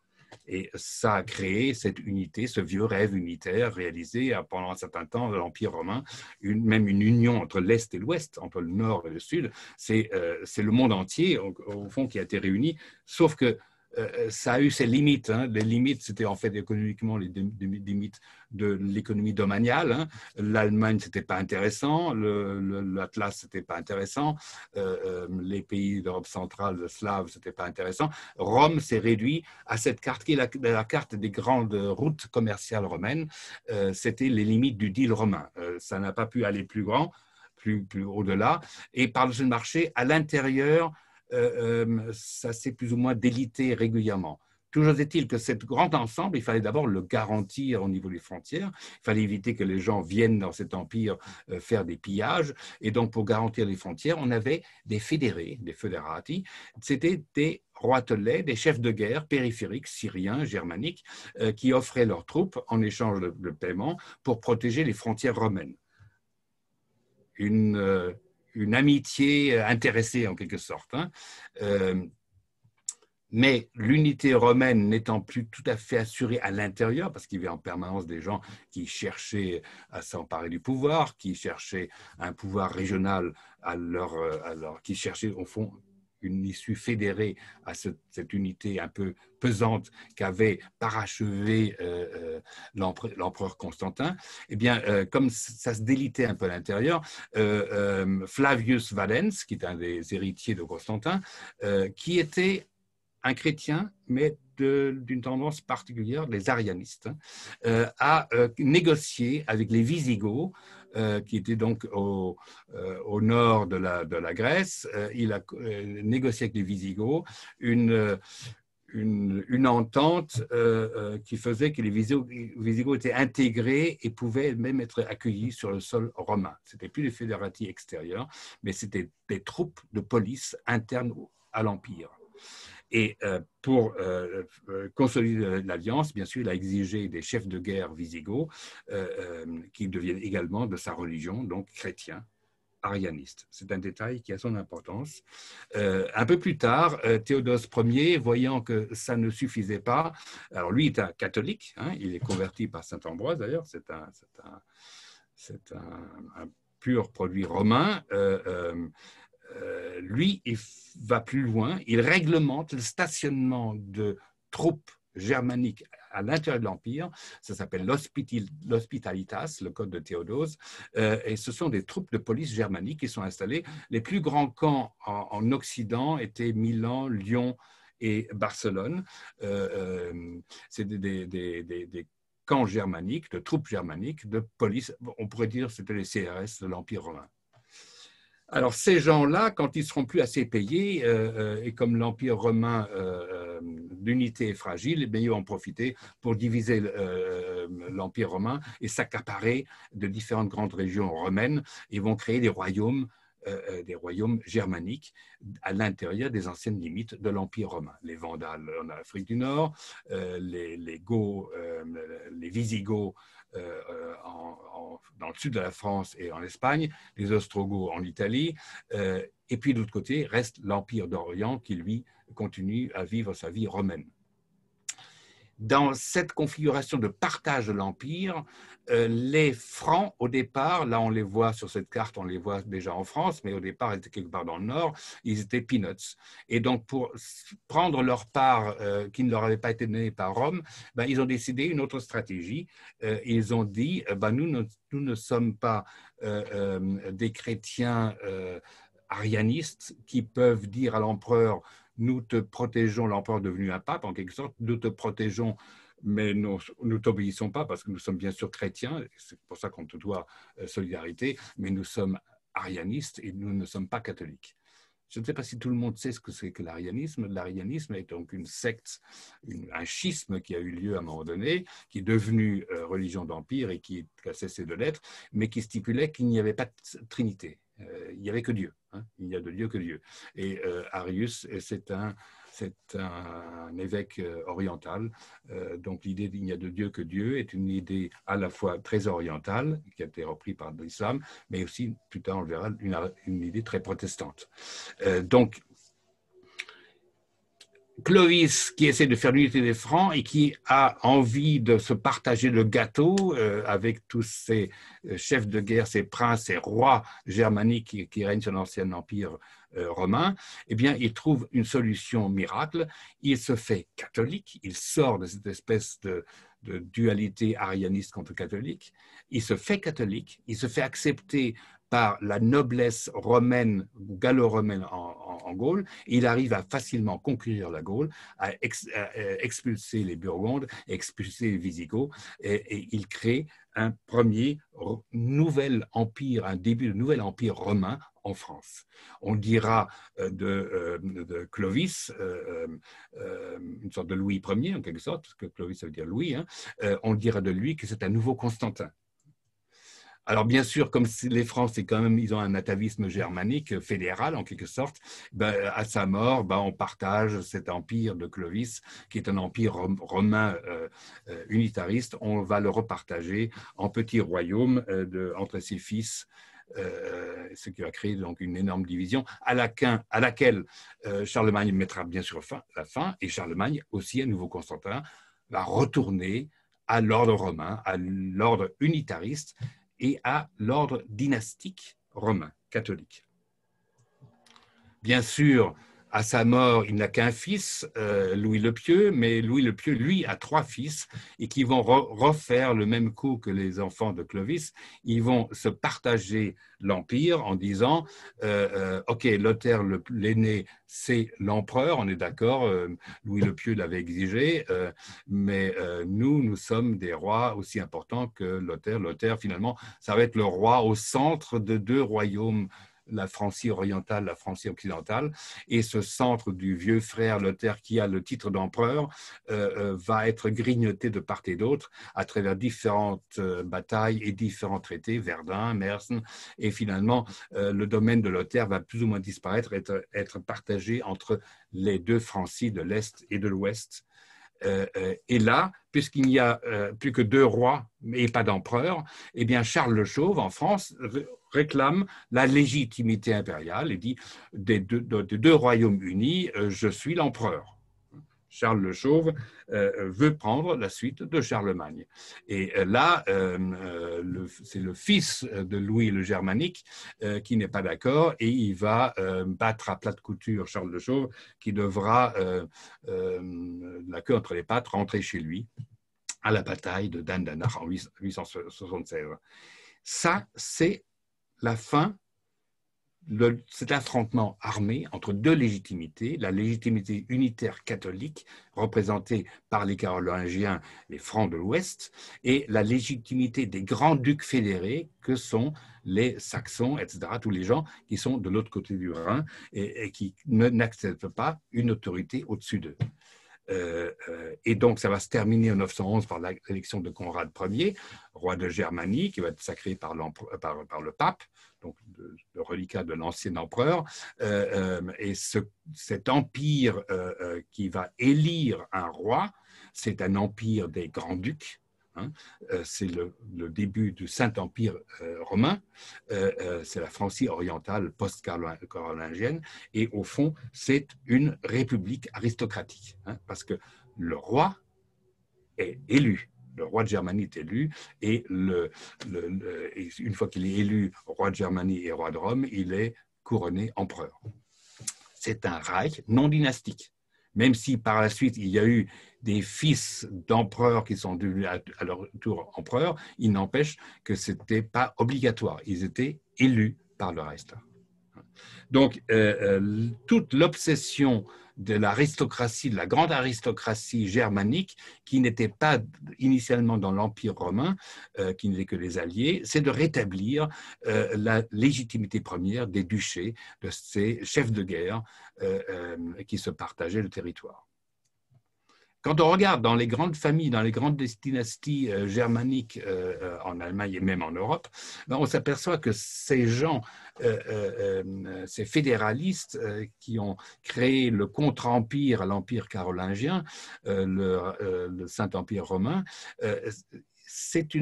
Et ça a créé cette unité, ce vieux rêve unitaire réalisé pendant un certain temps de l'Empire romain, même une union entre l'Est et l'Ouest, entre le Nord et le Sud. C'est le monde entier, au fond, qui a été réuni, sauf que ça a eu ses limites. Hein. Les limites, c'était en fait économiquement les limites de l'économie domaniale. Hein. L'Allemagne, c'était pas intéressant. L'Atlas, c'était pas intéressant. Les pays d'Europe centrale, slaves, c'était pas intéressant. Rome s'est réduit à cette carte qui est la carte des grandes routes commerciales romaines. C'était les limites du deal romain. Ça n'a pas pu aller plus grand, plus au-delà. Et par-dessus le marché, à l'intérieur, ça s'est plus ou moins délité régulièrement. Toujours est-il que ce grand ensemble, il fallait d'abord le garantir au niveau des frontières. Il fallait éviter que les gens viennent dans cet empire faire des pillages. Et donc, pour garantir les frontières, on avait des fédérés, des federati. C'était des roitelets, des chefs de guerre périphériques, syriens, germaniques, qui offraient leurs troupes en échange de paiement pour protéger les frontières romaines. Une amitié intéressée en quelque sorte. Hein. Mais l'unité romaine n'étant plus tout à fait assurée à l'intérieur, parce qu'il y avait en permanence des gens qui cherchaient à s'emparer du pouvoir, qui cherchaient un pouvoir régional qui cherchaient au fond une issue fédérée à cette unité un peu pesante qu'avait parachevé l'empereur Constantin, eh bien, comme ça se délitait un peu à l'intérieur, Flavius Valens, qui est un des héritiers de Constantin, qui était un chrétien, mais d'une tendance particulière, les arianistes, a négocié avec les Visigoths, qui étaient donc au nord de la Grèce. Il a négocié avec les Visigoths une entente qui faisait que les Visigoths étaient intégrés et pouvaient même être accueillis sur le sol romain. Ce n'était plus des fédérati extérieurs, mais c'était des troupes de police internes à l'Empire. Et pour consolider l'alliance, bien sûr, il a exigé des chefs de guerre visigoths qui deviennent également de sa religion, donc chrétiens, arianistes. C'est un détail qui a son importance. Un peu plus tard, Théodose Ier, voyant que ça ne suffisait pas, alors lui est un catholique, hein, il est converti par saint Ambroise d'ailleurs, c'est un pur produit romain. Lui, il va plus loin, il réglemente le stationnement de troupes germaniques à l'intérieur de l'Empire. Ça s'appelle l'Hospitalitas, le code de Théodose, et ce sont des troupes de police germaniques qui sont installées. Les plus grands camps en Occident étaient Milan, Lyon et Barcelone. C'est des camps germaniques, de troupes germaniques, de police. On pourrait dire que c'était les CRS de l'Empire romain. Alors, ces gens-là, quand ils ne seront plus assez payés, et comme l'Empire romain d'unité est fragile, ils vont en profiter pour diviser l'Empire romain et s'accaparer de différentes grandes régions romaines. Ils vont créer des royaumes germaniques à l'intérieur des anciennes limites de l'Empire romain. Les Vandales en Afrique du Nord, les Goths, les Visigoths dans le sud de la France et en Espagne, les Ostrogoths en Italie, et puis de l'autre côté reste l'Empire d'Orient qui, lui, continue à vivre sa vie romaine. Dans cette configuration de partage de l'Empire, les Francs, au départ, là on les voit sur cette carte, on les voit déjà en France, mais au départ, ils étaient quelque part dans le Nord, ils étaient peanuts. Et donc, pour prendre leur part qui ne leur avait pas été donnée par Rome, ben, ils ont décidé une autre stratégie. Ils ont dit, nous ne sommes pas des chrétiens arianistes qui peuvent dire à l'empereur nous te protégeons, l'empereur devenu un pape en quelque sorte, nous te protégeons, mais nous ne t'obéissons pas parce que nous sommes bien sûr chrétiens, c'est pour ça qu'on te doit solidarité, mais nous sommes arianistes et nous ne sommes pas catholiques. Je ne sais pas si tout le monde sait ce que c'est que l'arianisme. L'arianisme est donc une secte, un schisme qui a eu lieu à un moment donné, qui est devenu religion d'empire et qui a cessé de l'être, mais qui stipulait qu'il n'y avait pas de trinité. Il n'y avait que Dieu. Hein, il n'y a de Dieu que Dieu. Et Arius, c'est un évêque oriental. Donc l'idée qu'il n'y a de Dieu que Dieu est une idée à la fois très orientale, qui a été reprise par l'islam, mais aussi, plus tard on le verra, une idée très protestante. Donc, Clovis qui essaie de faire l'unité des Francs et qui a envie de se partager le gâteau avec tous ces chefs de guerre, ces princes, ces rois germaniques qui règnent sur l'ancien empire romain, eh bien, il trouve une solution miracle. Il se fait catholique, il sort de cette espèce de dualité arianiste contre catholique, il se fait catholique, il se fait accepter par la noblesse romaine ou gallo-romaine en Gaule. Il arrive à facilement conquérir la Gaule, à expulser les Burgondes, expulser les Visigoths, et il crée un premier nouvel empire, un début de nouvel empire romain en France. On dira de Clovis, une sorte de Louis Ier en quelque sorte, parce que Clovis ça veut dire Louis, hein, on dira de lui que c'est un nouveau Constantin. Alors bien sûr, comme les Francs, c'est quand même, ils ont un atavisme germanique fédéral en quelque sorte. Ben, à sa mort, ben, on partage cet empire de Clovis, qui est un empire romain unitariste. On va le repartager en petits royaumes entre ses fils. Ce qui va créer donc une énorme division à laquelle Charlemagne mettra bien sûr la fin, et Charlemagne aussi, à nouveau Constantin, va retourner à l'ordre romain, à l'ordre unitariste et à l'ordre dynastique romain, catholique. Bien sûr, à sa mort, il n'a qu'un fils, Louis le Pieux, mais Louis le Pieux, lui, a 3 fils et qui vont refaire le même coup que les enfants de Clovis. Ils vont se partager l'Empire en disant OK, Lothaire l'aîné, c'est l'empereur, on est d'accord, Louis le Pieux l'avait exigé, mais nous sommes des rois aussi importants que Lothaire. Lothaire, finalement, ça va être le roi au centre de 2 royaumes, la Francie orientale, la Francie occidentale, et ce centre du vieux frère Lothaire qui a le titre d'empereur va être grignoté de part et d'autre à travers différentes batailles et différents traités, Verdun, Mersen, et finalement le domaine de Lothaire va plus ou moins disparaître, être partagé entre les 2 Francies de l'Est et de l'Ouest. Et là, puisqu'il n'y a plus que 2 rois et pas d'empereur, eh bien Charles le Chauve, en France, réclame la légitimité impériale et dit des 2 royaumes unis, je suis l'empereur. Charles le Chauve veut prendre la suite de Charlemagne. Et là, c'est le fils de Louis le Germanique qui n'est pas d'accord et il va battre à plate couture Charles le Chauve qui devra, la queue entre les pattes, rentrer chez lui à la bataille de Dandenach en 876. Ça, c'est la fin de cet affrontement armé entre 2 légitimités, la légitimité unitaire catholique représentée par les Carolingiens, les Francs de l'Ouest, et la légitimité des grands-ducs fédérés que sont les Saxons, etc., tous les gens qui sont de l'autre côté du Rhin et qui n'acceptent pas une autorité au-dessus d'eux. Et donc, ça va se terminer en 911 par l'élection de Conrad Ier, roi de Germanie, qui va être sacré par le pape, donc le reliquat de l'ancien empereur. Et cet empire qui va élire un roi, c'est un empire des grands-ducs. Hein, c'est le début du Saint-Empire romain, c'est la Francie orientale post-carolingienne, et au fond, c'est une république aristocratique, hein, parce que le roi est élu. Le roi de Germanie est élu, et une fois qu'il est élu roi de Germanie et roi de Rome, il est couronné empereur. C'est un Reich non dynastique. Même si par la suite, il y a eu des fils d'empereurs qui sont devenus à leur tour empereurs, il n'empêche que ce n'était pas obligatoire. Ils étaient élus par le reste. Donc, toute l'obsession de l'aristocratie, de la grande aristocratie germanique, qui n'était pas initialement dans l'Empire romain, qui n'était que les alliés, c'est de rétablir la légitimité première des duchés, de ces chefs de guerre qui se partageaient le territoire. Quand on regarde dans les grandes familles, dans les grandes dynasties germaniques en Allemagne et même en Europe, ben on s'aperçoit que ces gens, ces fédéralistes qui ont créé le contre-empire à l'empire carolingien, le Saint-Empire romain,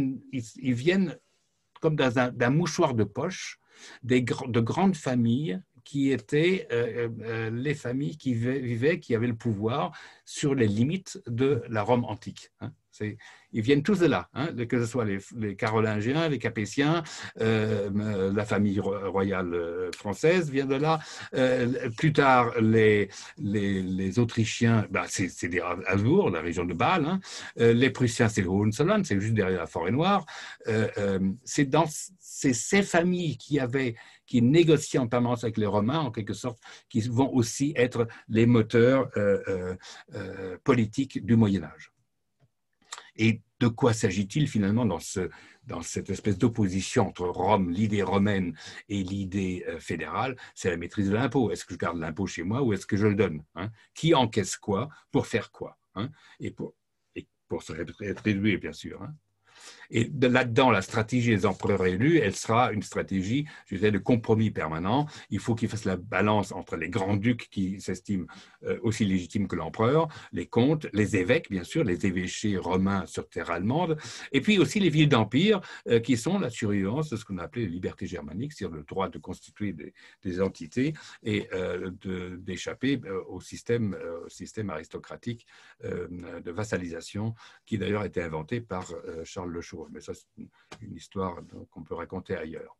ils viennent comme d'un mouchoir de poche de grandes familles qui étaient les familles qui vivaient, qui avaient le pouvoir sur les limites de la Rome antique. Hein. Ils viennent tous de là, hein, que ce soit les Carolingiens, les Capétiens, la famille royale française vient de là. Plus tard, les Autrichiens, ben, c'est des Habsbourg, la région de Bâle. Hein. Les Prussiens, c'est le Hohenzollern, c'est juste derrière la Forêt-Noire. C'est dans ces familles qui négocient en permanence avec les Romains, en quelque sorte, qui vont aussi être les moteurs politiques du Moyen-Âge. Et de quoi s'agit-il finalement dans cette espèce d'opposition entre Rome, l'idée romaine et l'idée fédérale? C'est la maîtrise de l'impôt. Est-ce que je garde l'impôt chez moi ou est-ce que je le donne, hein? Qui encaisse quoi pour faire quoi, hein? Et pour se rétribuer, bien sûr, hein? Et là-dedans, la stratégie des empereurs élus, elle sera une stratégie, je dirais, de compromis permanent. Il faut qu'ils fassent la balance entre les grands-ducs qui s'estiment aussi légitimes que l'empereur, les comtes, les évêques, bien sûr, les évêchés romains sur terre allemande, et puis aussi les villes d'empire qui sont la survivance de ce qu'on a appelé les libertés germaniques, c'est-à-dire le droit de constituer des entités et d'échapper au système aristocratique de vassalisation qui d'ailleurs a été inventé par Charles Le Chauve. Mais ça, c'est une histoire qu'on peut raconter ailleurs.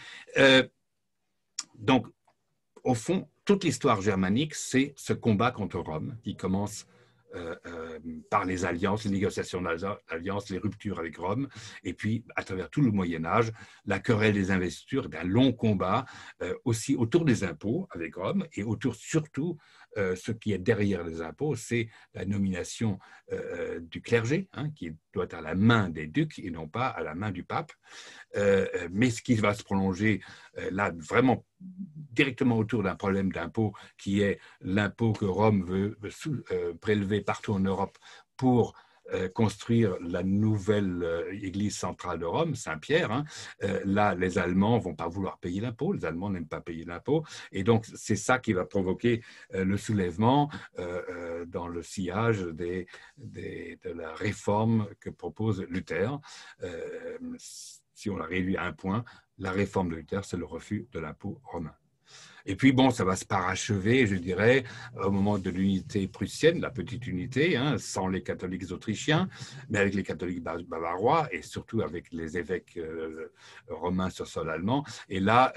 Donc, au fond, toute l'histoire germanique, c'est ce combat contre Rome qui commence par les alliances, les négociations d'alliances, les ruptures avec Rome, et puis à travers tout le Moyen-Âge, la querelle des investitures, un long combat aussi autour des impôts avec Rome, et autour surtout, ce qui est derrière les impôts, c'est la nomination du clergé, hein, qui doit être à la main des ducs et non pas à la main du pape. Mais ce qui va se prolonger là vraiment directement autour d'un problème d'impôt qui est l'impôt que Rome veut prélever partout en Europe pour construire la nouvelle église centrale de Rome, Saint-Pierre. Hein. Là, les Allemands ne vont pas vouloir payer l'impôt, les Allemands n'aiment pas payer l'impôt, et donc c'est ça qui va provoquer le soulèvement dans le sillage de la réforme que propose Luther. Si on la réduit à un point, la réforme de Luther, c'est le refus de l'impôt romain. Et puis, bon, ça va se parachever, je dirais, au moment de l'unité prussienne, la petite unité, hein, sans les catholiques autrichiens, mais avec les catholiques bavarois et surtout avec les évêques romains sur sol allemand. Et là,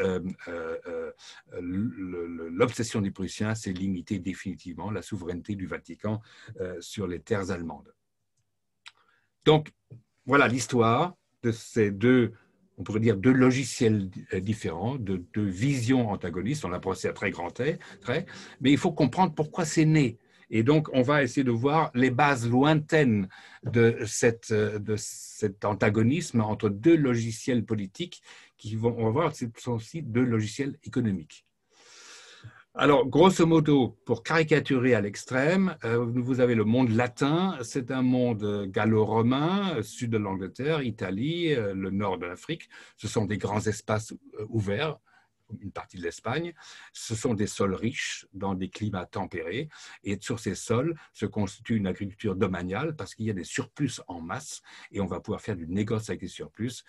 l'obsession des Prussiens, c'est limiter définitivement la souveraineté du Vatican sur les terres allemandes. Donc, voilà l'histoire de ces deux, on pourrait dire, deux logiciels différents, deux visions antagonistes. On a pensé à très grand trait, mais il faut comprendre pourquoi c'est né. Et donc, on va essayer de voir les bases lointaines de cet antagonisme entre deux logiciels politiques qui vont, on va voir, ce sont aussi deux logiciels économiques. Alors, grosso modo, pour caricaturer à l'extrême, vous avez le monde latin, c'est un monde gallo-romain, sud de l'Angleterre, Italie, le nord de l'Afrique. Ce sont des grands espaces ouverts, une partie de l'Espagne. Ce sont des sols riches dans des climats tempérés et sur ces sols se constitue une agriculture domaniale parce qu'il y a des surplus en masse et on va pouvoir faire du négoce avec les surplus,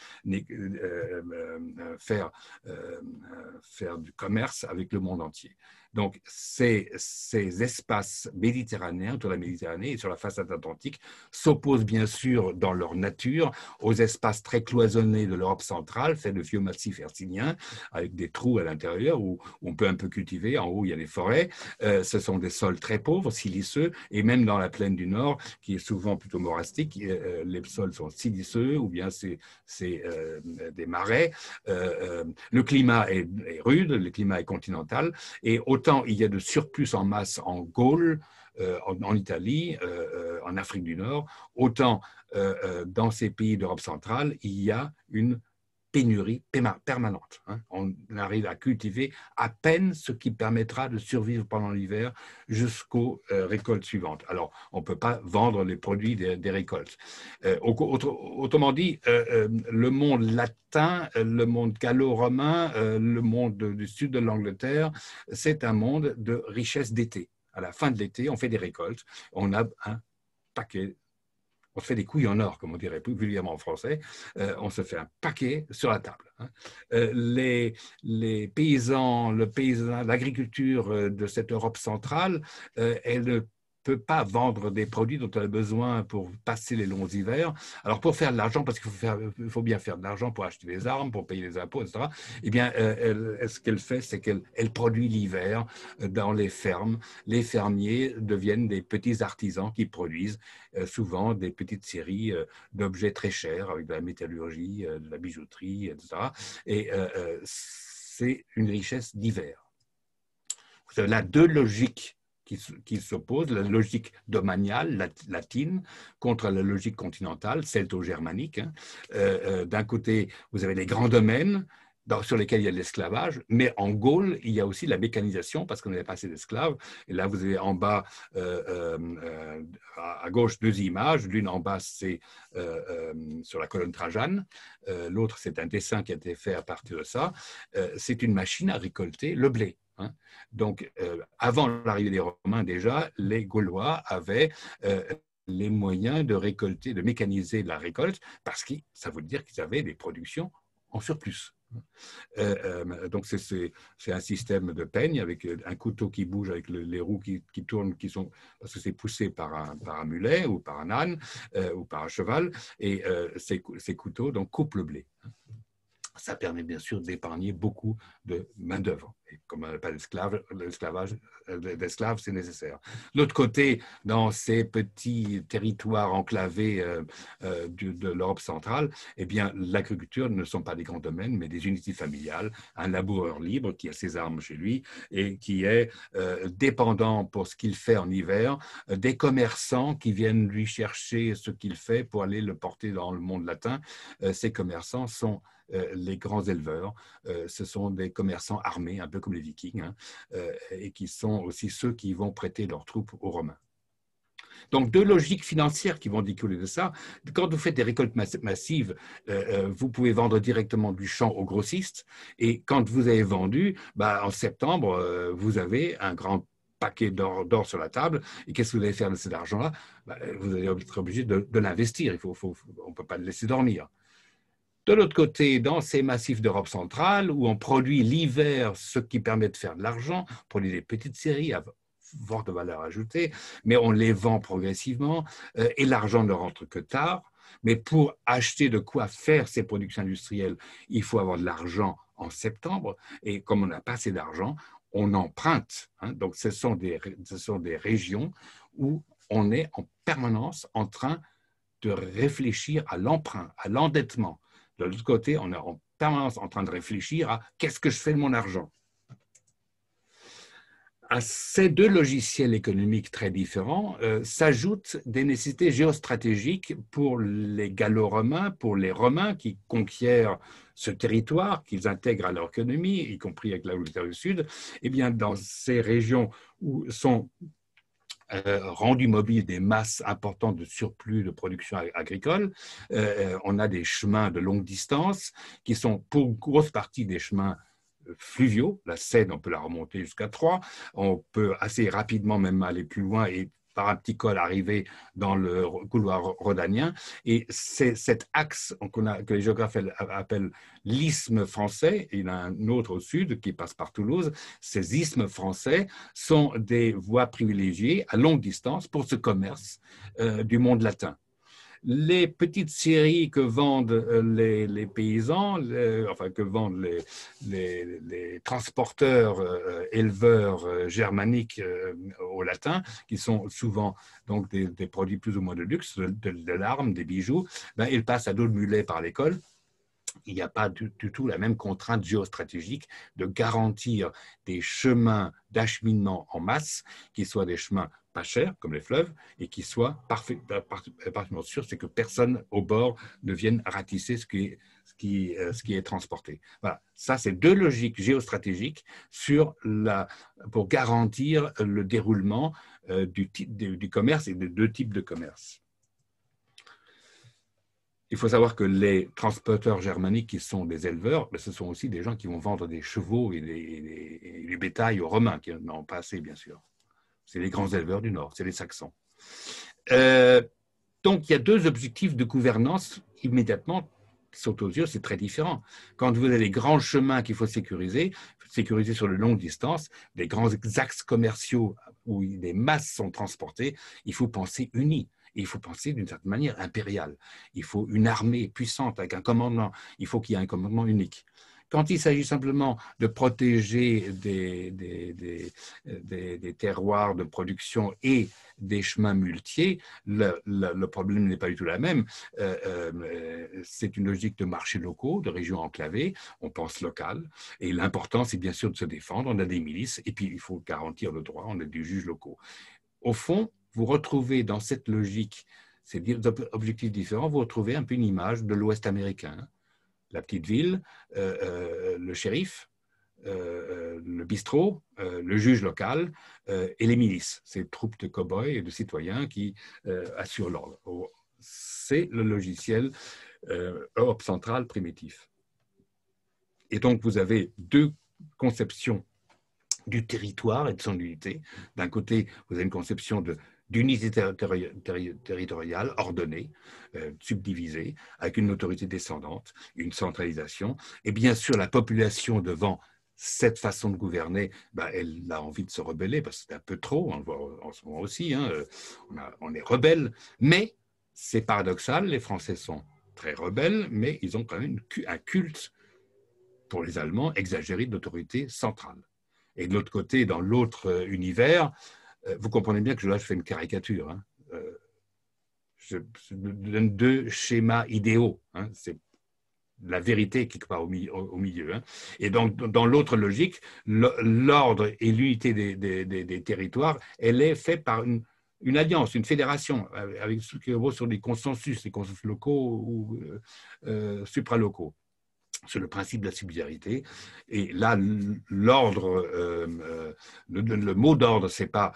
faire du commerce avec le monde entier. Donc, ces espaces méditerranéens, autour de la Méditerranée et sur la façade atlantique, s'opposent bien sûr dans leur nature aux espaces très cloisonnés de l'Europe centrale, faits de vieux massifs hercyniens, avec des trous à l'intérieur où on peut un peu cultiver. En haut, il y a des forêts. Ce sont des sols très pauvres, siliceux, et même dans la plaine du Nord, qui est souvent plutôt morastique, les sols sont siliceux ou bien c'est des marais. Le climat est rude, le climat est continental, et autant il y a de surplus en masse en Gaule, en Italie, en Afrique du Nord, autant dans ces pays d'Europe centrale, il y a une pénurie permanente. Hein. On arrive à cultiver à peine ce qui permettra de survivre pendant l'hiver jusqu'aux récoltes suivantes. Alors, on ne peut pas vendre les produits des récoltes. Autrement dit, le monde latin, le monde gallo-romain, le monde du sud de l'Angleterre, c'est un monde de richesse d'été. À la fin de l'été, on fait des récoltes. On a un paquet on se fait des couilles en or, comme on dirait plus vulgairement en français, on se fait un paquet sur la table. Hein. Les paysans, l'agriculture de cette Europe centrale, elle ne peut pas vendre des produits dont elle a besoin pour passer les longs hivers. Alors pour faire de l'argent, parce qu'il faut bien faire de l'argent pour acheter des armes, pour payer les impôts, etc., eh bien, ce qu'elle fait, c'est qu'elle produit l'hiver dans les fermes. Les fermiers deviennent des petits artisans qui produisent souvent des petites séries d'objets très chers, avec de la métallurgie, de la bijouterie, etc. Et c'est une richesse d'hiver. Vous avez là deux logiques qui s'opposent, la logique domaniale, latine, contre la logique continentale, celto-germanique. Hein. D'un côté, vous avez les grands domaines sur lesquels il y a de l'esclavage, mais en Gaule, il y a aussi la mécanisation parce qu'on n'avait pas assez d'esclaves. Et là, vous avez en bas, à gauche, deux images. L'une en bas, c'est sur la colonne Trajane. L'autre, c'est un dessin qui a été fait à partir de ça. C'est une machine à récolter le blé. Hein. Donc, avant l'arrivée des Romains, déjà, les Gaulois avaient les moyens de récolter, de mécaniser la récolte, parce que ça veut dire qu'ils avaient des productions en surplus. Donc, c'est un système de peigne avec un couteau qui bouge, avec les roues qui tournent, parce que c'est poussé par un mulet ou par un âne ou par un cheval, et ces couteaux donc, coupent le blé. Ça permet bien sûr d'épargner beaucoup de main-d'œuvre. Et comme on n'a pas d'esclaves, c'est nécessaire. L'autre côté, dans ces petits territoires enclavés de l'Europe centrale, eh bien, l'agriculture ne sont pas des grands domaines, mais des unités familiales, un laboureur libre qui a ses armes chez lui et qui est dépendant pour ce qu'il fait en hiver, des commerçants qui viennent lui chercher ce qu'il fait pour aller le porter dans le monde latin. Ces commerçants sont les grands éleveurs, ce sont des commerçants armés, un peu comme les Vikings, hein, et qui sont aussi ceux qui vont prêter leurs troupes aux Romains. Donc, deux logiques financières qui vont découler de ça. Quand vous faites des récoltes massives, vous pouvez vendre directement du champ aux grossistes, et quand vous avez vendu, en septembre, vous avez un grand paquet d'or sur la table, et qu'est-ce que vous allez faire de cet argent-là? Vous allez être obligé de l'investir, on ne peut pas le laisser dormir. De l'autre côté, dans ces massifs d'Europe centrale, où on produit l'hiver ce qui permet de faire de l'argent, on produit des petites séries à forte valeur ajoutée, mais on les vend progressivement et l'argent ne rentre que tard. Mais pour acheter de quoi faire ces productions industrielles, il faut avoir de l'argent en septembre. Et comme on n'a pas assez d'argent, on emprunte. Hein. Donc, ce sont des régions où on est en permanence en train de réfléchir à l'emprunt, à l'endettement. De l'autre côté, on est en permanence en train de réfléchir à qu'est-ce que je fais de mon argent. À ces deux logiciels économiques très différents s'ajoutent des nécessités géostratégiques pour les Gallo-Romains, pour les Romains qui conquièrent ce territoire, qu'ils intègrent à leur économie, y compris avec l'Angleterre du Sud. Eh bien, dans ces régions où sont rendu mobile des masses importantes de surplus de production agricole. On a des chemins de longue distance qui sont pour une grosse partie des chemins fluviaux. La Seine, on peut la remonter jusqu'à Troyes. On peut assez rapidement même aller plus loin et par un petit col arriver dans le couloir rhodanien. Et c'est cet axe que les géographes appellent l'isthme français, il y en a un autre au sud qui passe par Toulouse. Ces isthmes français sont des voies privilégiées à longue distance pour ce commerce du monde latin. Les petites séries que vendent les paysans, que vendent les transporteurs, éleveurs germaniques au latin, qui sont souvent donc des produits plus ou moins de luxe, de l'arme, des bijoux, ils passent à dos de mulet par l'école. Il n'y a pas du tout la même contrainte géostratégique de garantir des chemins d'acheminement en masse qui soient des chemins pas chers, comme les fleuves, et qui soient parfaitement sûrs, c'est que personne au bord ne vienne ratisser ce qui est transporté. Voilà. Ça, c'est deux logiques géostratégiques pour garantir le déroulement du commerce et des deux types de commerce. Il faut savoir que les transporteurs germaniques qui sont des éleveurs, ce sont aussi des gens qui vont vendre des chevaux et des bétails aux Romains, qui n'en ont pas assez, bien sûr. C'est les grands éleveurs du Nord, c'est les Saxons. Donc, il y a deux objectifs de gouvernance immédiatement qui sautent aux yeux, c'est très différent. Quand vous avez les grands chemins qu'il faut sécuriser sur de longues distances, des grands axes commerciaux où des masses sont transportées, il faut penser uni. Et il faut penser d'une certaine manière impériale. Il faut une armée puissante avec un commandement. Il faut qu'il y ait un commandement unique. Quand il s'agit simplement de protéger des terroirs de production et des chemins muletiers, le problème n'est pas du tout la même. C'est une logique de marchés locaux, de régions enclavées. On pense local. Et l'important, c'est bien sûr de se défendre. On a des milices et puis il faut garantir le droit. On a des juges locaux. Au fond, vous retrouvez dans cette logique, ces objectifs différents, vous retrouvez un peu une image de l'Ouest américain. La petite ville, le shérif, le bistrot, le juge local et les milices, ces troupes de cow-boys et de citoyens qui assurent l'ordre. C'est le logiciel Europe centrale primitif. Et donc, vous avez deux conceptions du territoire et de son unité. D'un côté, vous avez une conception d'unité territoriale ordonnée, subdivisée, avec une autorité descendante, une centralisation. Et bien sûr, la population devant cette façon de gouverner, elle a envie de se rebeller parce que c'est un peu trop, on le voit en ce moment aussi, hein, on est rebelle, mais c'est paradoxal, les Français sont très rebelles, mais ils ont quand même un culte, pour les Allemands, exagéré d'autorité centrale. Et de l'autre côté, dans l'autre univers, vous comprenez bien que là, je fais une caricature. Hein. Je donne deux schémas idéaux. Hein. C'est la vérité quelque part au milieu. Hein. Et donc, dans l'autre logique, l'ordre et l'unité des territoires, elle est faite par une alliance, une fédération, avec ce qui repose sur des consensus locaux ou supralocaux. C'est le principe de la subsidiarité. Et là, l'ordre, le mot d'ordre, c'est pas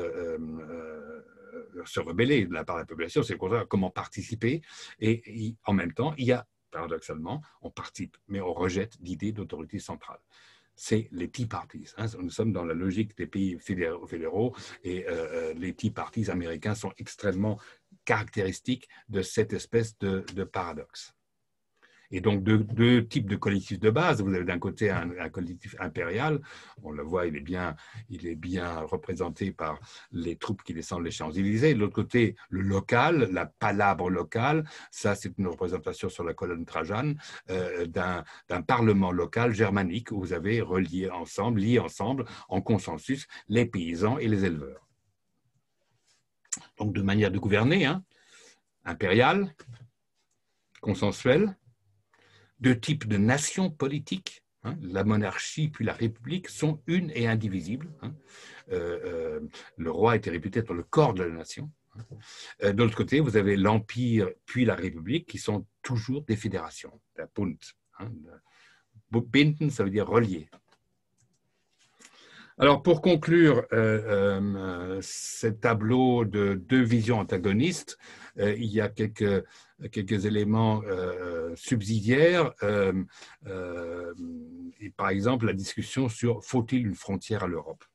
se rebeller de la part de la population, c'est comment participer. Et en même temps, il y a, paradoxalement, on participe, mais on rejette l'idée d'autorité centrale. C'est les Tea Parties. Hein. Nous sommes dans la logique des pays fédéraux et les Tea Parties américains sont extrêmement caractéristiques de cette espèce de paradoxe. Et donc, deux types de collectifs de base. Vous avez d'un côté un collectif impérial. On le voit, il est bien représenté par les troupes qui descendent les Champs-Élysées. De l'autre côté, le local, la palabre locale. Ça, c'est une représentation sur la colonne Trajane d'un parlement local germanique où vous avez lié ensemble, en consensus, les paysans et les éleveurs. Donc, de manière de gouverner, hein, impériale, consensuelle. Deux types de nations politiques, hein, la monarchie puis la république, sont une et indivisibles. Hein. Le roi était réputé être le corps de la nation. Hein. De l'autre côté, vous avez l'empire puis la république qui sont toujours des fédérations, der Bund. Hein. Binden, ça veut dire relier. Alors, pour conclure ce tableau de deux visions antagonistes, il y a quelques éléments subsidiaires. Et par exemple, la discussion sur faut-il une frontière à l'Europe?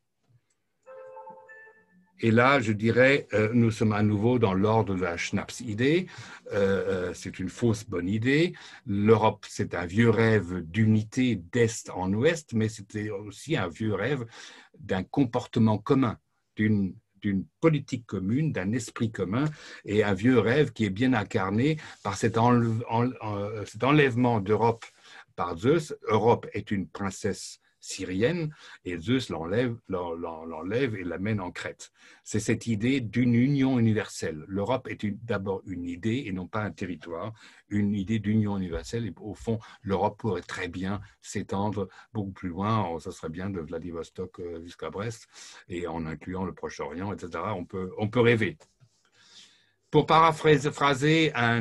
Et là, je dirais, nous sommes à nouveau dans l'ordre de la Schnapps-idée. C'est une fausse bonne idée. L'Europe, c'est un vieux rêve d'unité d'Est en Ouest, mais c'était aussi un vieux rêve d'un comportement commun, d'une politique commune, d'un esprit commun, et un vieux rêve qui est bien incarné par cet enlèvement d'Europe par Zeus. Europe est une princesse syrienne, et Zeus l'enlève et l'amène en Crète. C'est cette idée d'une union universelle. L'Europe est d'abord une idée et non pas un territoire, une idée d'union universelle. Et au fond, l'Europe pourrait très bien s'étendre beaucoup plus loin. Ça serait bien de Vladivostok jusqu'à Brest, et en incluant le Proche-Orient, etc. On peut rêver. Pour paraphraser un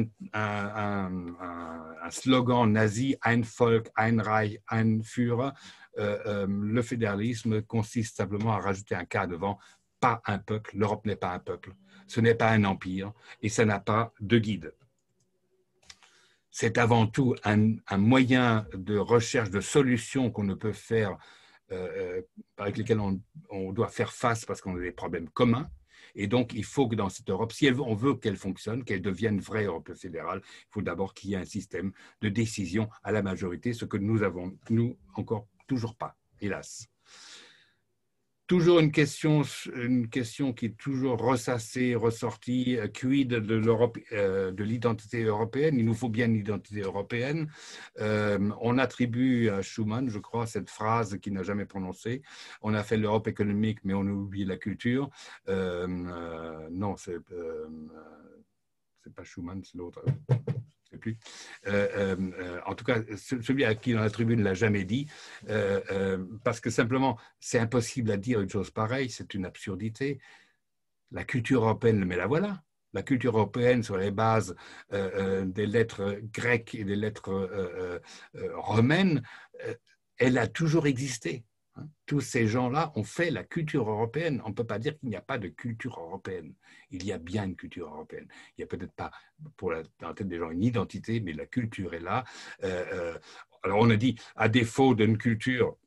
slogan nazi, ein Volk, ein Reich, ein Führer, le fédéralisme consiste simplement à rajouter un cas devant, pas un peuple. L'Europe n'est pas un peuple, ce n'est pas un empire et ça n'a pas de guide. C'est avant tout un moyen de recherche de solutions qu'on ne peut faire, avec lesquelles on doit faire face parce qu'on a des problèmes communs. Et donc, il faut que dans cette Europe, si on veut qu'elle fonctionne, qu'elle devienne vraie Europe fédérale, il faut d'abord qu'il y ait un système de décision à la majorité, ce que nous avons, nous, encore toujours pas, hélas. Toujours une question qui est toujours ressassée, ressortie, quid de l'Europe, de l'identité européenne. Il nous faut bien une identité européenne. On attribue à Schuman, je crois, cette phrase qu'il n'a jamais prononcée. On a fait l'Europe économique, mais on a oublié la culture. Non, c'est pas Schuman, c'est l'autre. Plus. En tout cas, celui à qui on attribue ne l'a jamais dit, parce que simplement, c'est impossible à dire une chose pareille, c'est une absurdité. La culture européenne, mais la voilà. La culture européenne sur les bases des lettres grecques et des lettres romaines, elle a toujours existé. Tous ces gens-là ont fait la culture européenne. On ne peut pas dire qu'il n'y a pas de culture européenne. Il y a bien une culture européenne. Il n'y a peut-être pas, dans la tête des gens, une identité, mais la culture est là. Alors on a dit, à défaut d'une culture,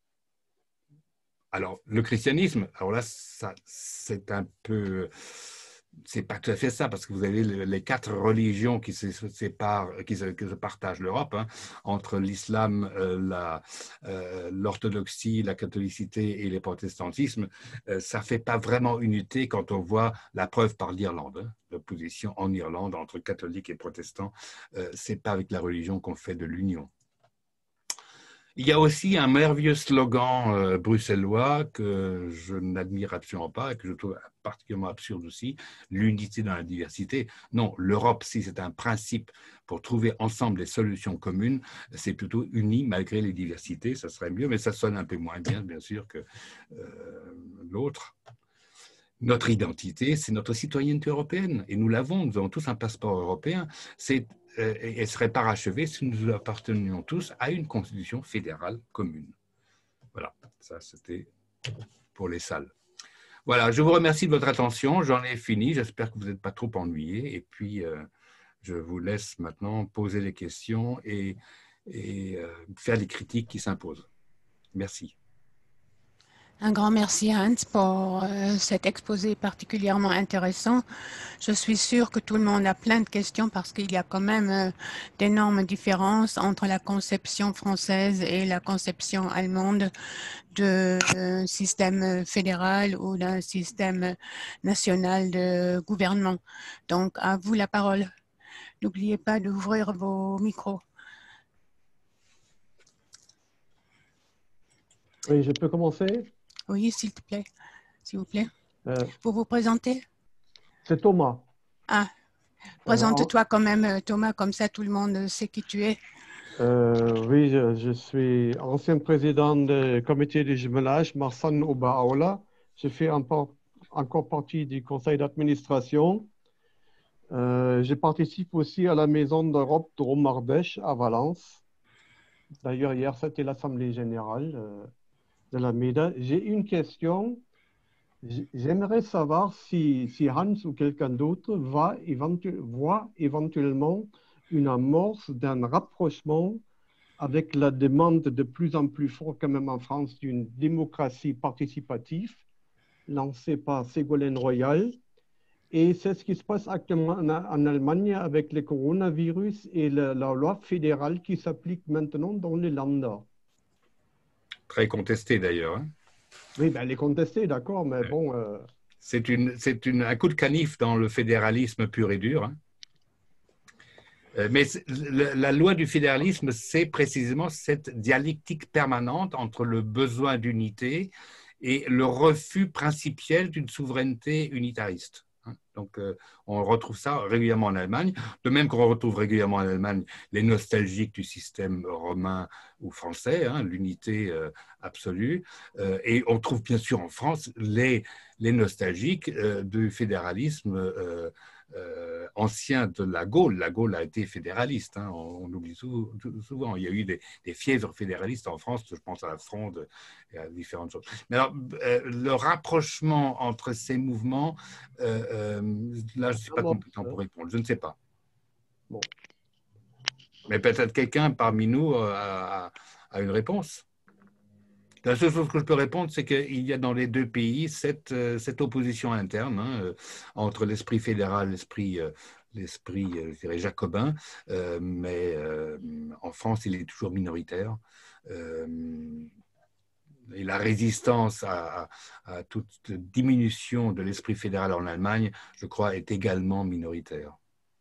alors le christianisme, alors là, c'est un peu... C'est pas tout à fait ça, parce que vous avez les 4 religions qui se séparent, qui se partagent l'Europe, hein, entre l'islam, l'orthodoxie, la catholicité et les protestantismes. Ça fait pas vraiment unité quand on voit la preuve par l'Irlande, hein, l'opposition en Irlande entre catholiques et protestants. C'est pas avec la religion qu'on fait de l'union. Il y a aussi un merveilleux slogan bruxellois que je n'admire absolument pas et que je trouve particulièrement absurde aussi, l'unité dans la diversité. Non, l'Europe, si c'est un principe pour trouver ensemble des solutions communes, c'est plutôt uni malgré les diversités, ça serait mieux, mais ça sonne un peu moins bien sûr, que l'autre. Notre identité, c'est notre citoyenneté européenne et nous avons tous un passeport européen. Elle serait parachevée si nous appartenions tous à une constitution fédérale commune. Voilà, ça c'était pour les salles. Voilà, je vous remercie de votre attention, j'en ai fini, j'espère que vous n'êtes pas trop ennuyés et puis je vous laisse maintenant poser les questions et faire les critiques qui s'imposent. Merci. Un grand merci Hans pour cet exposé particulièrement intéressant. Je suis sûre que tout le monde a plein de questions parce qu'il y a quand même d'énormes différences entre la conception française et la conception allemande d'un système fédéral ou d'un système national de gouvernement. Donc, à vous la parole. N'oubliez pas d'ouvrir vos micros. Oui, je peux commencer? Oui, s'il te plaît. S'il vous plaît. Vous vous présentez? C'est Thomas. Ah, présente-toi quand même, Thomas, comme ça tout le monde sait qui tu es. Oui, je suis ancien président du comité de jumelage Marsan Oba-Aula. Je fais encore partie du conseil d'administration. Je participe aussi à la Maison d'Europe de Romardèche à Valence. D'ailleurs, hier, c'était l'Assemblée générale de la MEDA. J'ai une question. J'aimerais savoir si Hans ou quelqu'un d'autre voit éventuellement une amorce d'un rapprochement avec la demande de plus en plus forte quand même en France d'une démocratie participative lancée par Ségolène Royal. Et c'est ce qui se passe actuellement en Allemagne avec le coronavirus et la loi fédérale qui s'applique maintenant dans les Länder. Très contesté d'ailleurs. Hein. Oui, ben, elle est contestée, d'accord, mais bon... C'est un coup de canif dans le fédéralisme pur et dur. Hein. Mais la loi du fédéralisme, c'est précisément cette dialectique permanente entre le besoin d'unité et le refus principiel d'une souveraineté unitariste. Donc, on retrouve ça régulièrement en Allemagne, de même qu'on retrouve régulièrement en Allemagne les nostalgiques du système romain ou français, hein, l'unité absolue, et on trouve bien sûr en France les nostalgiques du fédéralisme ancien de la Gaule. La Gaule a été fédéraliste, hein, on oublie souvent. Il y a eu des fièvres fédéralistes en France, je pense à la Fronde et à différentes choses. Mais alors, le rapprochement entre ces mouvements, là, je ne suis pas compétent pour répondre, je ne sais pas. Bon. Mais peut-être quelqu'un parmi nous a une réponse. La seule chose que je peux répondre, c'est qu'il y a dans les deux pays cette opposition interne entre l'esprit fédéral et l'esprit, je dirais, jacobin, mais en France, il est toujours minoritaire. Et la résistance à toute diminution de l'esprit fédéral en Allemagne, je crois, est également minoritaire.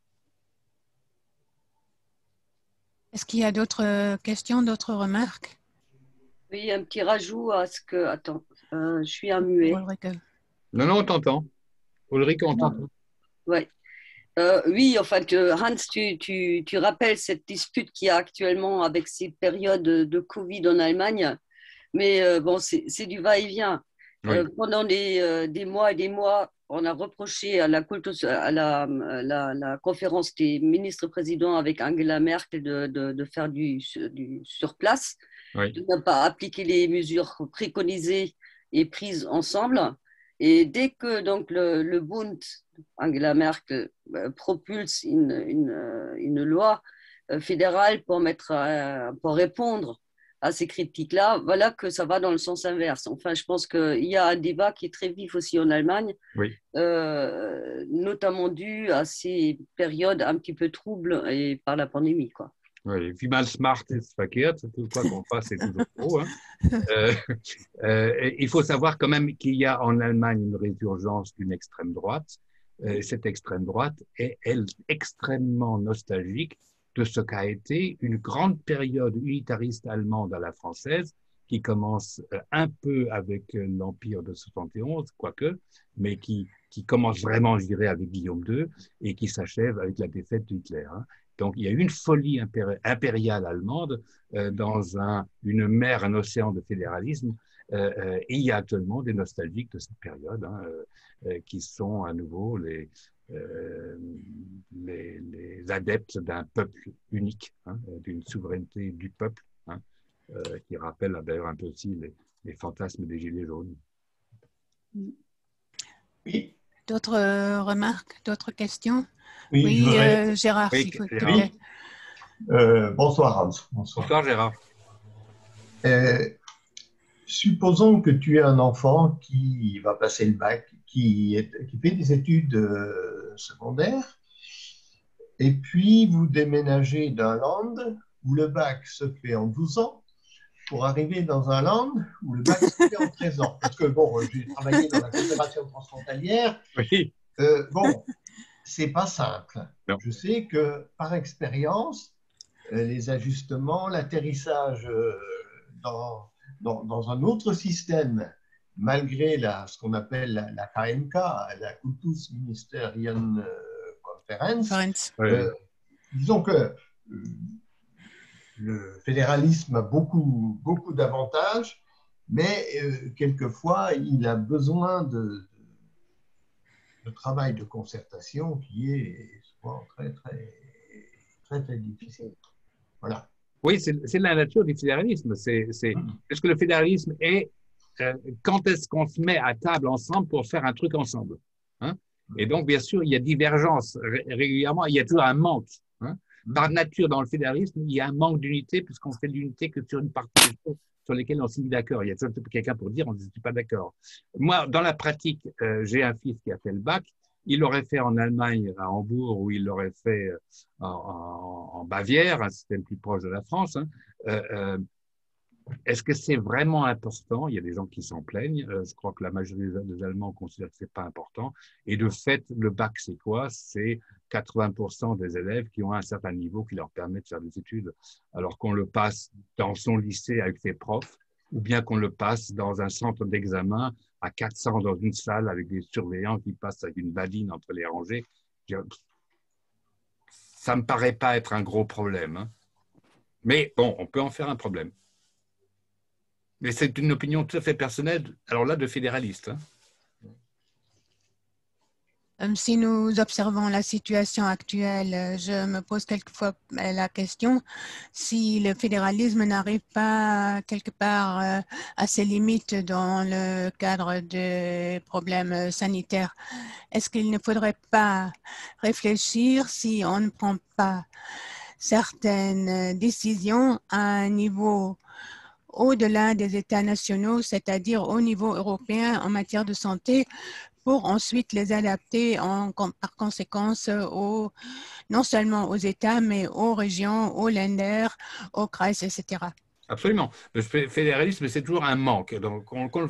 Est-ce qu'il y a d'autres questions, d'autres remarques? Oui, un petit rajout à ce que... Attends, je suis un muet. Non, on t'entend. Ulrike, on t'entend. Ouais. Oui, enfin, Hans, tu rappelles cette dispute qu'il y a actuellement avec ces périodes de Covid en Allemagne, mais bon, c'est du va-et-vient. Oui. Pendant des mois et des mois, on a reproché à la conférence des ministres-présidents avec Angela Merkel de faire du sur place, Oui. de ne pas appliquer les mesures préconisées et prises ensemble. Et dès que donc le Bund, Angela Merkel, propulse une loi fédérale pour répondre à ces critiques-là, voilà que ça va dans le sens inverse. Enfin, je pense qu'il y a un débat qui est très vif aussi en Allemagne, oui. Notamment dû à ces périodes un petit peu troubles et par la pandémie, quoi. Oui, wie man es macht, ist verkehrt. Quoi qu'on fasse, c'est toujours faux. Il faut savoir quand même qu'il y a en Allemagne une résurgence d'une extrême droite. Cette extrême droite est, elle, extrêmement nostalgique de ce qu'a été une grande période unitariste allemande à la française, qui commence un peu avec l'Empire de 71, quoique, mais qui commence vraiment, je dirais, avec Guillaume II et qui s'achève avec la défaite d'Hitler. Donc, il y a eu une folie impériale allemande dans une mer, un océan de fédéralisme. Et il y a actuellement des nostalgiques de cette période qui sont à nouveau les adeptes d'un peuple unique, d'une souveraineté du peuple, qui rappelle d'ailleurs un peu aussi les fantasmes des Gilets jaunes. Oui. D'autres remarques, d'autres questions? Oui, oui Gérard, oui, s'il faut te Gérard. plaît. Bonsoir Hans. Bonsoir Gérard. Supposons que tu es un enfant qui va passer le bac, qui fait des études secondaires, et puis vous déménagez d'un land où le bac se fait en 12 ans pour arriver dans un land où le bac se fait en 13 ans. Parce que bon, j'ai travaillé dans la coopération transfrontalière. Oui. Bon, c'est pas simple. Non. Je sais que par expérience, les ajustements, l'atterrissage dans un autre système, malgré ce qu'on appelle la KMK, la Kultusministeriön Konferenz, disons que le fédéralisme a beaucoup d'avantages, mais quelquefois, il a besoin de travail de concertation qui est souvent très difficile. Voilà. Oui, c'est la nature du fédéralisme. Est-ce que le fédéralisme est quand est-ce qu'on se met à table ensemble pour faire un truc ensemble, Et donc, bien sûr, il y a divergence régulièrement, il y a toujours un manque. Par nature, dans le fédéralisme, il y a un manque d'unité puisqu'on fait de l'unité que sur une partie des choses sur lesquelles on s'est mis d'accord. Il y a toujours quelqu'un pour dire on ne suis pas d'accord. Moi, dans la pratique, j'ai un fils qui a fait le bac. Il l'aurait fait en Allemagne, à Hambourg, ou il l'aurait fait en Bavière, un système plus proche de la France. Est-ce que c'est vraiment important? Il y a des gens qui s'en plaignent. Je crois que la majorité des Allemands considèrent que ce n'est pas important. Et de fait, le bac, c'est quoi? C'est 80% des élèves qui ont un certain niveau qui leur permet de faire des études, alors qu'on le passe dans son lycée avec ses profs, ou bien qu'on le passe dans un centre d'examen à 400 dans une salle avec des surveillants qui passent avec une badine entre les rangées. Ça ne me paraît pas être un gros problème. Mais bon, on peut en faire un problème. Mais c'est une opinion tout à fait personnelle, alors là, de fédéraliste. Si nous observons la situation actuelle, je me pose quelquefois la question si le fédéralisme n'arrive pas quelque part à ses limites dans le cadre des problèmes sanitaires. Est-ce qu'il ne faudrait pas réfléchir si on ne prend pas certaines décisions à un niveau au-delà des États nationaux, c'est-à-dire au niveau européen en matière de santé, pour ensuite les adapter par conséquence non seulement aux États, mais aux régions, aux Länder, aux Kreis, etc. Absolument. Le fédéralisme, c'est toujours un manque. Donc,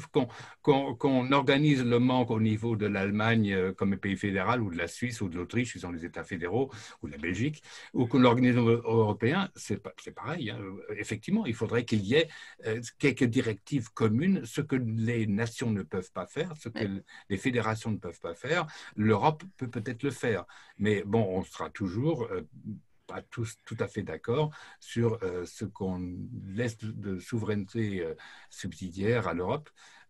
qu'on organise le manque au niveau de l'Allemagne comme un pays fédéral, ou de la Suisse, ou de l'Autriche, qui sont les États fédéraux, ou de la Belgique, ou qu'on l'organise au européen, c'est pareil. Hein. Effectivement, il faudrait qu'il y ait quelques directives communes, ce que les nations ne peuvent pas faire, ce que les fédérations ne peuvent pas faire. L'Europe peut peut-être le faire. Mais bon, on sera toujours... pas tous tout à fait d'accord sur ce qu'on laisse de souveraineté subsidiaire à l'Europe.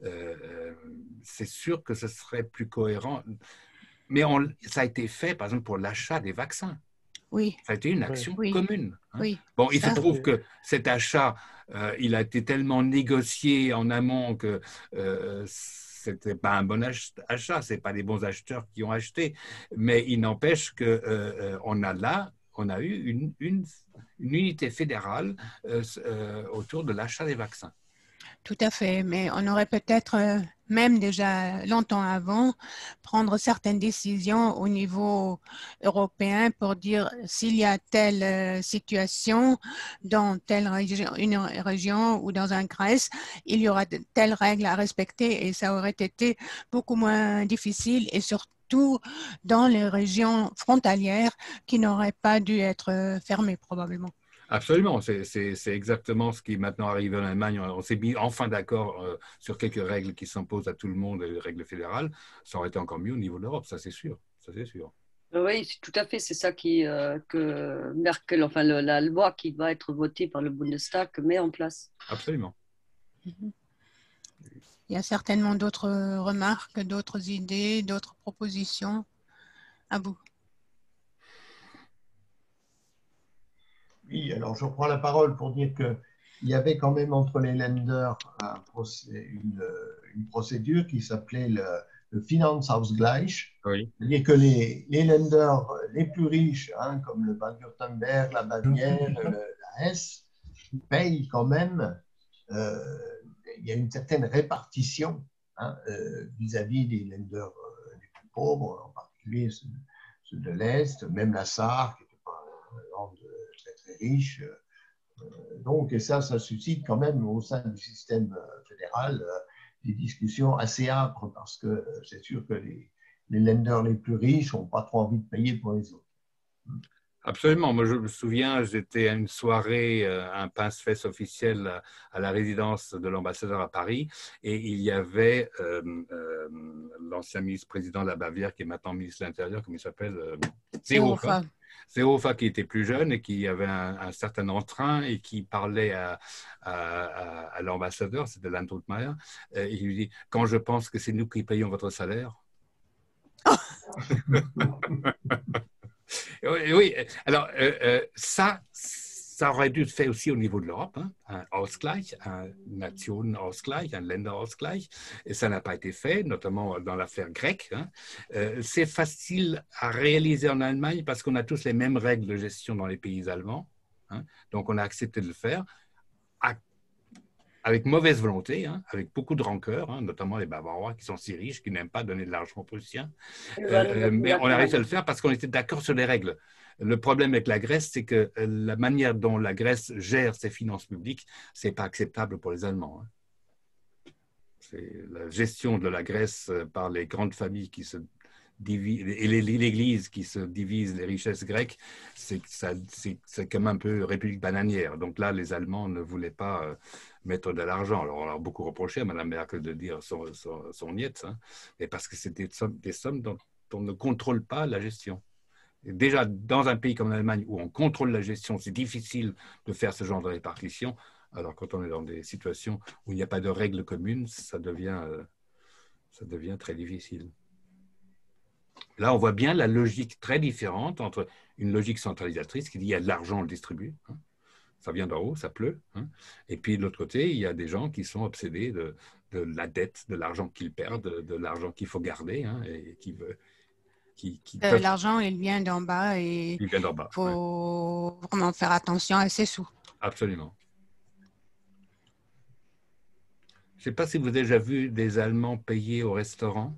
C'est sûr que ce serait plus cohérent. Mais ça a été fait, par exemple, pour l'achat des vaccins. Oui. Ça a été une action commune. Hein. Oui. Bon, il se trouve que cet achat, il a été tellement négocié en amont que c'était pas un bon achat, c'est pas les bons acheteurs qui ont acheté. Mais il n'empêche que on a eu une unité fédérale autour de l'achat des vaccins. Tout à fait, mais on aurait peut-être, même déjà longtemps avant, prendre certaines décisions au niveau européen pour dire s'il y a telle situation dans une région ou dans un Kreis, il y aura telles règles à respecter et ça aurait été beaucoup moins difficile et surtout dans les régions frontalières qui n'auraient pas dû être fermées probablement. Absolument, c'est exactement ce qui maintenant arrive en Allemagne. On s'est mis enfin d'accord sur quelques règles qui s'imposent à tout le monde, les règles fédérales. Ça aurait été encore mieux au niveau de l'Europe, ça c'est sûr. Ça, c'est sûr. Oui, tout à fait, c'est ça que Merkel, enfin la loi qui va être votée par le Bundestag met en place. Absolument. Il y a certainement d'autres remarques, d'autres idées, d'autres propositions. À vous. Oui, alors je reprends la parole pour dire qu'il y avait quand même entre les Länder une procédure qui s'appelait le Finanzausgleich. Oui. C'est-à-dire que les Länder les plus riches, hein, comme le Bade-Württemberg, la Bavière, la Hesse, payent quand même, il y a une certaine répartition hein, vis-à-vis des Länder les plus pauvres, en particulier ceux de l'Est, même la Sarre, qui n'était pas un land très riche. Donc, et ça suscite quand même au sein du système fédéral des discussions assez âpres parce que c'est sûr que les Länder les plus riches n'ont pas trop envie de payer pour les autres. Absolument. Moi, je me souviens, j'étais à une soirée, un pince-fesse officiel à la résidence de l'ambassadeur à Paris, et il y avait l'ancien ministre-président de la Bavière, qui est maintenant ministre de l'Intérieur, comment il s'appelle Seehofer. Seehofer, qui était plus jeune et qui avait un certain entrain et qui parlait à l'ambassadeur, c'était Landrut Meyer, et il lui dit « Quand je pense que c'est nous qui payons votre salaire ». Oui, alors ça aurait dû être fait aussi au niveau de l'Europe, hein, un Ausgleich, un Nationenausgleich, un Länderausgleich, et ça n'a pas été fait, notamment dans l'affaire grecque. Hein. C'est facile à réaliser en Allemagne parce qu'on a tous les mêmes règles de gestion dans les pays allemands, hein, donc on a accepté de le faire avec mauvaise volonté, hein, avec beaucoup de rancœur, hein, notamment les Bavarois qui sont si riches, qui n'aiment pas donner de l'argent aux Prussiens. Mais on a réussi à le faire parce qu'on était d'accord sur les règles. Le problème avec la Grèce, c'est que la manière dont la Grèce gère ses finances publiques, ce n'est pas acceptable pour les Allemands. Hein. C'est la gestion de la Grèce par les grandes familles qui se divisent, et l'Église qui se divise les richesses grecques, c'est comme un peu république bananière. Donc là, les Allemands ne voulaient pas mettre de l'argent. Alors, on a beaucoup reproché à Mme Merkel de dire son niet, hein, mais parce que c'est des sommes dont on ne contrôle pas la gestion. Et déjà, dans un pays comme l'Allemagne, où on contrôle la gestion, c'est difficile de faire ce genre de répartition. Alors, quand on est dans des situations où il n'y a pas de règles communes, ça devient très difficile. Là, on voit bien la logique très différente entre une logique centralisatrice qui dit il y a de l'argent, on le distribue. Hein. Ça vient d'en haut, ça pleut. Hein. Et puis de l'autre côté, il y a des gens qui sont obsédés de la dette, de l'argent qu'ils perdent, de l'argent qu'il faut garder, hein, et qui veut. L'argent, il vient d'en bas et il faut vraiment faire attention à ses sous. Absolument. Je ne sais pas si vous avez déjà vu des Allemands payer au restaurant.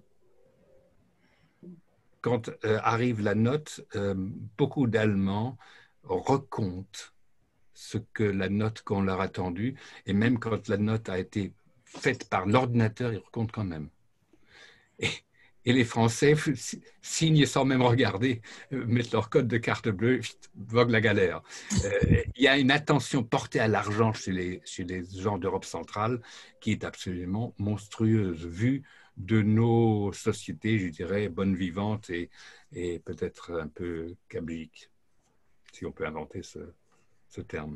Quand arrive la note, beaucoup d'Allemands recomptent ce que la note qu'on leur a tendue, et même quand la note a été faite par l'ordinateur, ils recomptent quand même. Et les Français signent sans même regarder, mettent leur code de carte bleue, vogue la galère. Il y a une attention portée à l'argent chez les gens d'Europe centrale qui est absolument monstrueuse, vue de nos sociétés, je dirais, bonnes vivantes et peut-être un peu cabliques, si on peut inventer ce terme.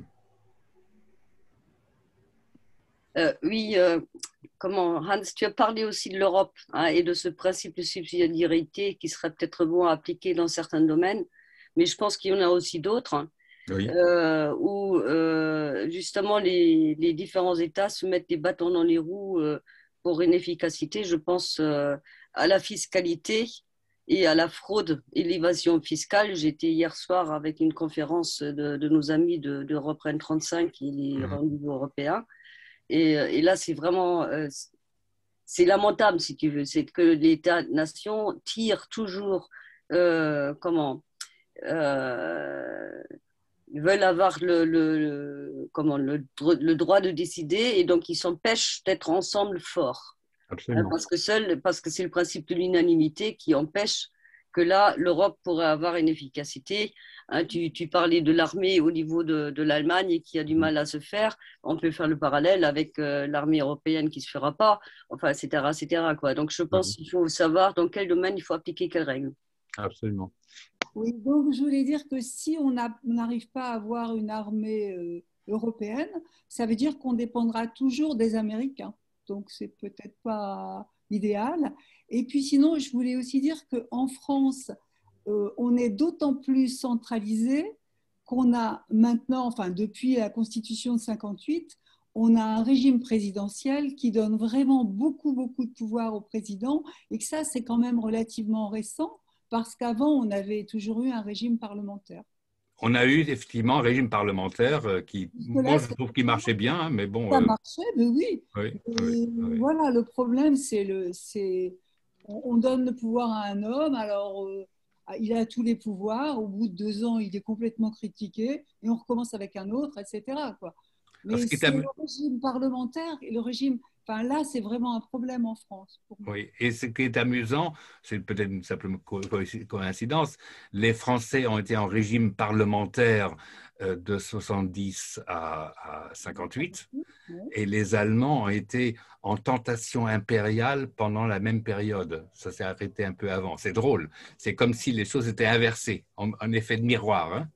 Oui, Hans, tu as parlé aussi de l'Europe et de ce principe de subsidiarité qui serait peut-être bon à appliquer dans certains domaines, mais je pense qu'il y en a aussi d'autres Oui. où justement les différents États se mettent des bâtons dans les roues pour une efficacité. Je pense à la fiscalité et à la fraude et l'évasion fiscale. J'étais hier soir avec une conférence de nos amis d'Europe 35 et les rendez-vous européens. Et là, c'est vraiment, c'est lamentable, si tu veux. C'est que l'État-nation tire toujours, veulent avoir le droit de décider et donc ils s'empêchent d'être ensemble forts. Absolument. Parce que c'est le principe de l'unanimité qui empêche que là, l'Europe pourrait avoir une efficacité. Tu parlais de l'armée au niveau de l'Allemagne et qui a du mal à se faire. On peut faire le parallèle avec l'armée européenne qui ne se fera pas, enfin, etc., quoi. Donc, je pense qu'il faut savoir dans quel domaine il faut appliquer quelles règles. Absolument. Oui, donc je voulais dire que si on n'arrive pas à avoir une armée européenne, ça veut dire qu'on dépendra toujours des Américains. Donc, c'est peut-être pas idéal. Et puis sinon, je voulais aussi dire qu'en France, on est d'autant plus centralisé qu'on a maintenant, enfin depuis la Constitution de 58, on a un régime présidentiel qui donne vraiment beaucoup de pouvoir au président et que ça, c'est quand même relativement récent parce qu'avant, on avait toujours eu un régime parlementaire. On a eu effectivement un régime parlementaire qui, moi, je trouve qu'il marchait bien, mais bon. Ça marchait, mais oui. Oui. Voilà, le problème, on donne le pouvoir à un homme, alors il a tous les pouvoirs, au bout de 2 ans, il est complètement critiqué, et on recommence avec un autre, etc., quoi. Mais c'est le régime parlementaire, et le régime... Enfin, là, c'est vraiment un problème en France. Oui, et ce qui est amusant, c'est peut-être une simple coïncidence, les Français ont été en régime parlementaire de 70 à 58, et les Allemands ont été en tentation impériale pendant la même période. Ça s'est arrêté un peu avant. C'est drôle. C'est comme si les choses étaient inversées, en effet de miroir. Hein.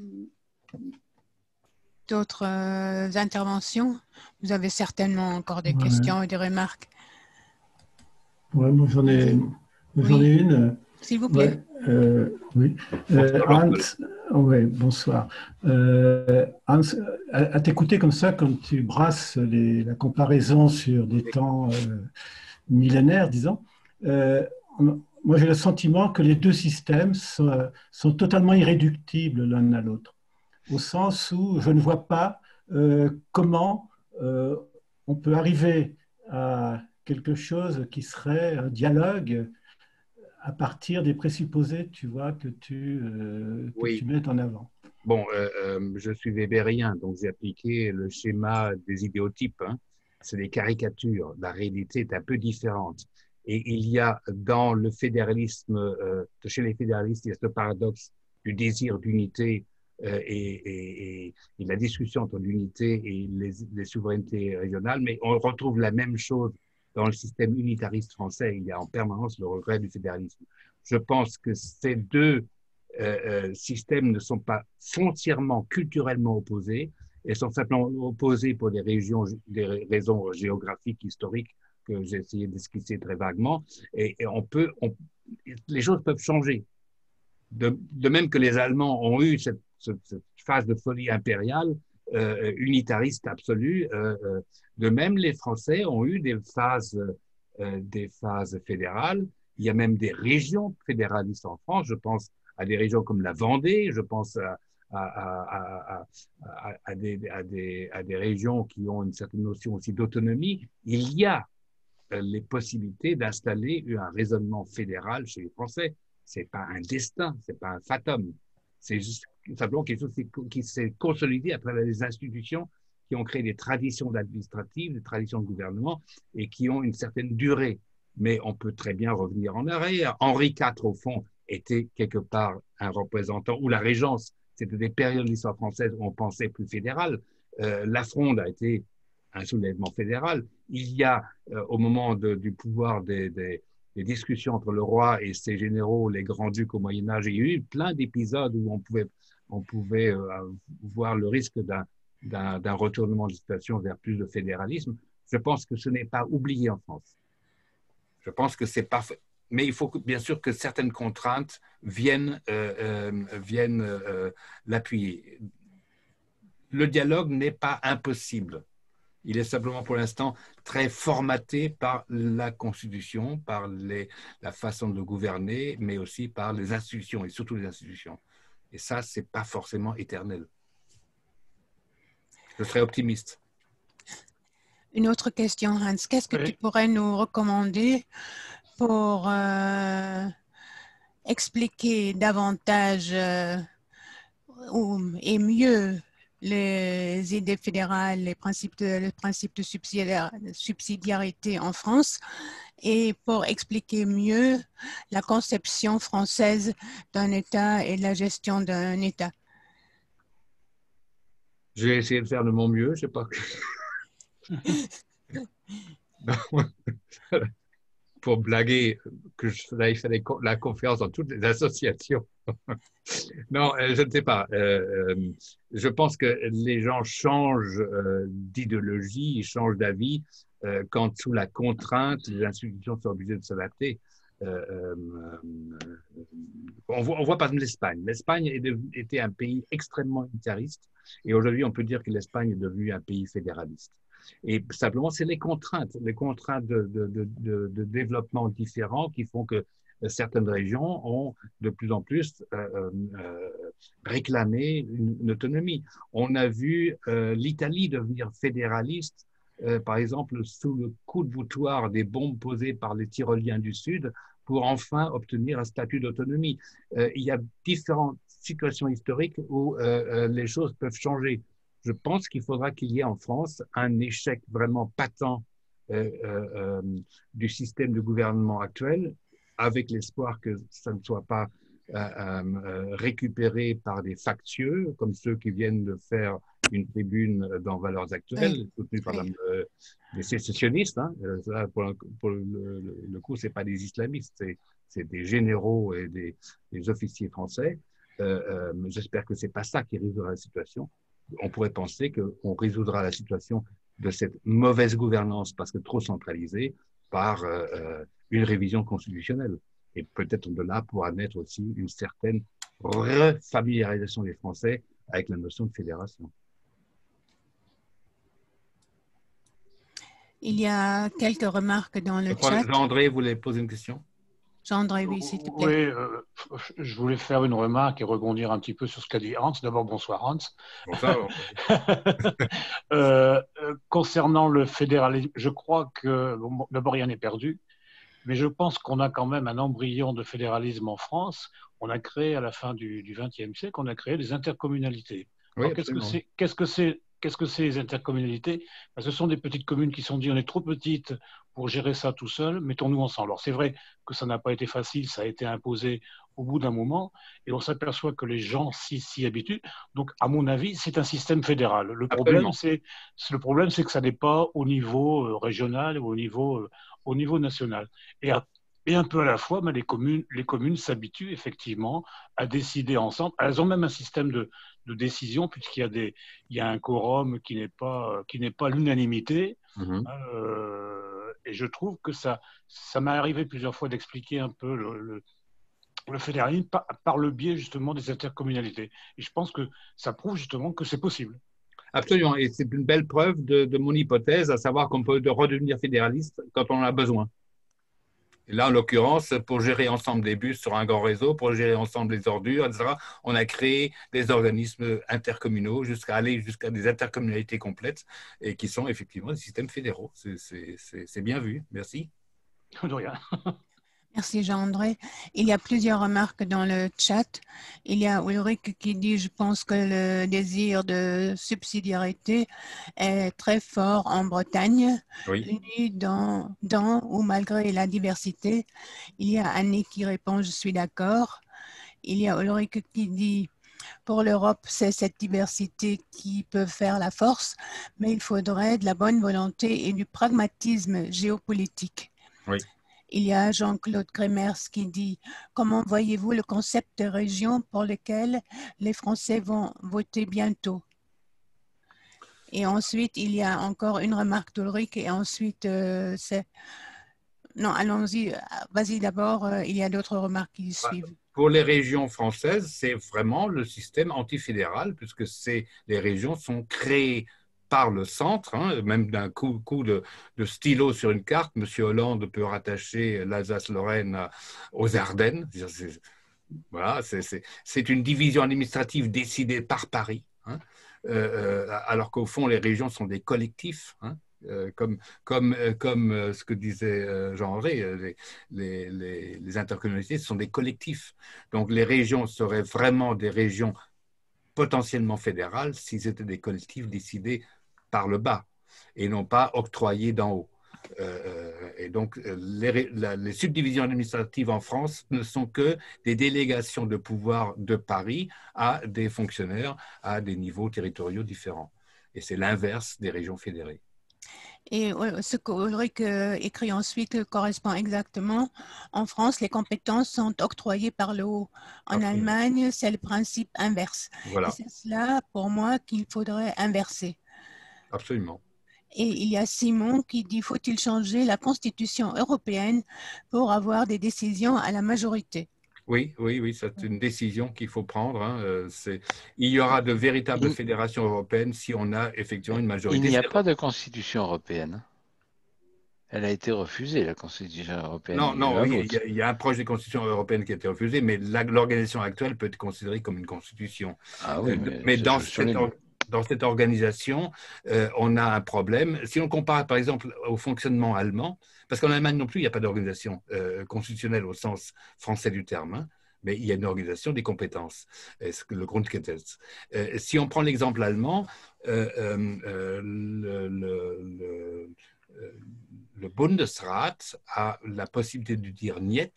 D'autres interventions? Vous avez certainement encore des questions et des remarques. Oui, moi j'en ai une. S'il vous plaît. Oui. Hans, bonsoir. Hans, à t'écouter comme ça, quand tu brasses la comparaison sur des temps millénaires, disons, moi j'ai le sentiment que les deux systèmes sont totalement irréductibles l'un à l'autre, au sens où je ne vois pas comment on peut arriver à quelque chose qui serait un dialogue à partir des présupposés, tu vois, que tu mets en avant. Bon, je suis wébérien, donc j'ai appliqué le schéma des idéotypes. Hein. C'est des caricatures. La réalité est un peu différente. Et il y a dans le fédéralisme, chez les fédéralistes, il y a ce paradoxe du désir d'unité et la discussion entre l'unité et les souverainetés régionales, mais on retrouve la même chose dans le système unitariste français. Il y a en permanence le regret du fédéralisme. Je pense que ces deux systèmes ne sont pas foncièrement, culturellement opposés, et sont simplement opposés pour des raisons géographiques, historiques, que j'ai essayé d'esquisser très vaguement, et les choses peuvent changer. De même que les Allemands ont eu cette phase de folie impériale, unitariste absolue, de même les Français ont eu des phases fédérales. Il y a même des régions fédéralistes en France. Je pense à des régions comme la Vendée, je pense à des régions qui ont une certaine notion aussi d'autonomie, il y a les possibilités d'installer un raisonnement fédéral chez les Français. C'est pas un destin, c'est pas un fatum. C'est juste simplement quelque chose qui s'est consolidé à travers les institutions qui ont créé des traditions administratives, des traditions de gouvernement et qui ont une certaine durée. Mais on peut très bien revenir en arrière. Henri IV, au fond, était quelque part un représentant, ou la Régence, c'était des périodes de l'histoire française où on pensait plus fédéral. La Fronde a été un soulèvement fédéral. Il y a, au moment du pouvoir des discussions entre le roi et ses généraux, les grands-ducs au Moyen-Âge, il y a eu plein d'épisodes où on pouvait voir le risque d'un retournement de situation vers plus de fédéralisme. Je pense que ce n'est pas oublié en France. Je pense que c'est parfait. Mais il faut bien sûr que certaines contraintes viennent l'appuyer. Le dialogue n'est pas impossible. Il est simplement pour l'instant très formaté par la Constitution, par la façon de gouverner, mais aussi par les institutions, et surtout les institutions. Et ça, ce n'est pas forcément éternel. Je serais optimiste. Une autre question, Hans. Qu'est-ce que tu pourrais nous recommander pour expliquer davantage et mieux les idées fédérales, le principe de subsidiarité en France, et pour expliquer mieux la conception française d'un État et de la gestion d'un État? Je vais essayer de faire de mon mieux, je ne sais pas. Pour blaguer, que je faisais la conférence dans toutes les associations. Non, je ne sais pas. Je pense que les gens changent d'idéologie, ils changent d'avis quand, sous la contrainte, les institutions sont obligées de s'adapter. On voit par exemple l'Espagne. L'Espagne était un pays extrêmement unitariste et aujourd'hui, on peut dire que l'Espagne est devenue un pays fédéraliste. Et simplement, c'est les contraintes de développement différents qui font que certaines régions ont de plus en plus réclamé une autonomie. On a vu l'Italie devenir fédéraliste, par exemple, sous le coup de boutoir des bombes posées par les Tyroliens du Sud pour enfin obtenir un statut d'autonomie. Il y a différentes situations historiques où les choses peuvent changer. Je pense qu'il faudra qu'il y ait en France un échec vraiment patent du système de gouvernement actuel, avec l'espoir que ça ne soit pas récupéré par des factieux, comme ceux qui viennent de faire une tribune dans Valeurs Actuelles, soutenue par des sécessionnistes. Hein. Ça, pour le coup, ce n'est pas des islamistes, c'est des généraux et des officiers français. J'espère que ce n'est pas ça qui résoudra la situation. On pourrait penser qu'on résoudra la situation de cette mauvaise gouvernance parce que trop centralisée par une révision constitutionnelle. Et peut-être de là pourra naître aussi une certaine refamiliarisation des Français avec la notion de fédération. Il y a quelques remarques dans le chat. Jean-André voulait poser une question. Jean-André, oui, s'il te plaît. Oui, je voulais faire une remarque et rebondir un petit peu sur ce qu'a dit Hans. D'abord, bonsoir Hans. Bonsoir. Concernant le fédéralisme, je crois que, bon, d'abord, rien n'est perdu, mais je pense qu'on a quand même un embryon de fédéralisme en France. On a créé, à la fin du XXe siècle, on a créé les intercommunalités. Oui, qu'est-ce que c'est les intercommunalités? Ce sont des petites communes qui se sont dit on est trop petites pour gérer ça tout seul, mettons-nous ensemble. Alors c'est vrai que ça n'a pas été facile, ça a été imposé au bout d'un moment, et on s'aperçoit que les gens s'y habituent. Donc à mon avis, c'est un système fédéral. Le problème, c'est que ça n'est pas au niveau régional ou au niveau national. Et un peu à la fois, les communes s'habituent effectivement à décider ensemble. Elles ont même un système de décision, puisqu'il y a un quorum qui n'est pas l'unanimité. Et je trouve que ça m'est arrivé plusieurs fois d'expliquer un peu le fédéralisme par le biais justement des intercommunalités. Et je pense que ça prouve justement que c'est possible. Absolument, et c'est une belle preuve de mon hypothèse, à savoir qu'on peut redevenir fédéraliste quand on en a besoin. Et là, en l'occurrence, pour gérer ensemble des bus sur un grand réseau, pour gérer ensemble les ordures, etc., on a créé des organismes intercommunaux jusqu'à aller jusqu'à des intercommunalités complètes et qui sont effectivement des systèmes fédéraux. C'est bien vu. Merci. De rien. Merci Jean-André. Il y a plusieurs remarques dans le chat. Il y a Ulrich qui dit « Je pense que le désir de subsidiarité est très fort en Bretagne, Oui. unis dans ou malgré la diversité. » Il y a Annie qui répond « Je suis d'accord. » Il y a Ulrich qui dit « Pour l'Europe, c'est cette diversité qui peut faire la force, mais il faudrait de la bonne volonté et du pragmatisme géopolitique. » Oui. Il y a Jean-Claude Crémers qui dit « Comment voyez-vous le concept de région pour lequel les Français vont voter bientôt ?» Et ensuite, il y a encore une remarque d'Ulrich et ensuite, c'est… Non, allons-y, vas-y d'abord, il y a d'autres remarques qui suivent. Pour les régions françaises, c'est vraiment le système antifédéral puisque les régions sont créées par le centre, hein, même d'un coup de stylo sur une carte, M. Hollande peut rattacher l'Alsace-Lorraine aux Ardennes. Voilà, c'est une division administrative décidée par Paris, hein, alors qu'au fond, les régions sont des collectifs, hein, comme ce que disait Jean-André, les intercommunalités sont des collectifs. Donc les régions seraient vraiment des régions potentiellement fédérales s'ils étaient des collectifs décidés par le bas et non pas octroyés d'en haut. Et donc, les subdivisions administratives en France ne sont que des délégations de pouvoir de Paris à des fonctionnaires à des niveaux territoriaux différents. Et c'est l'inverse des régions fédérées. Et ce qu'Ulrich écrit ensuite correspond exactement. En France, les compétences sont octroyées par le haut. En Allemagne, c'est le principe inverse. Voilà. Et c'est cela, pour moi, qu'il faudrait inverser. Absolument. Et il y a Simon qui dit « Faut-il changer la Constitution européenne pour avoir des décisions à la majorité ?» Oui, c'est une décision qu'il faut prendre. Hein. Il y aura de véritables fédérations européennes si on a effectivement une majorité. Il n'y a pas de constitution européenne. Elle a été refusée, la constitution européenne. Non, il y a un projet de constitution européenne qui a été refusé, mais l'organisation actuelle peut être considérée comme une constitution. Ah oui, mais dans cette organisation, on a un problème. Si on compare par exemple au fonctionnement allemand, parce qu'en Allemagne non plus, il n'y a pas d'organisation constitutionnelle au sens français du terme, hein, mais il y a une organisation des compétences, le Grundgesetz. Si on prend l'exemple allemand, le Bundesrat a la possibilité de dire niet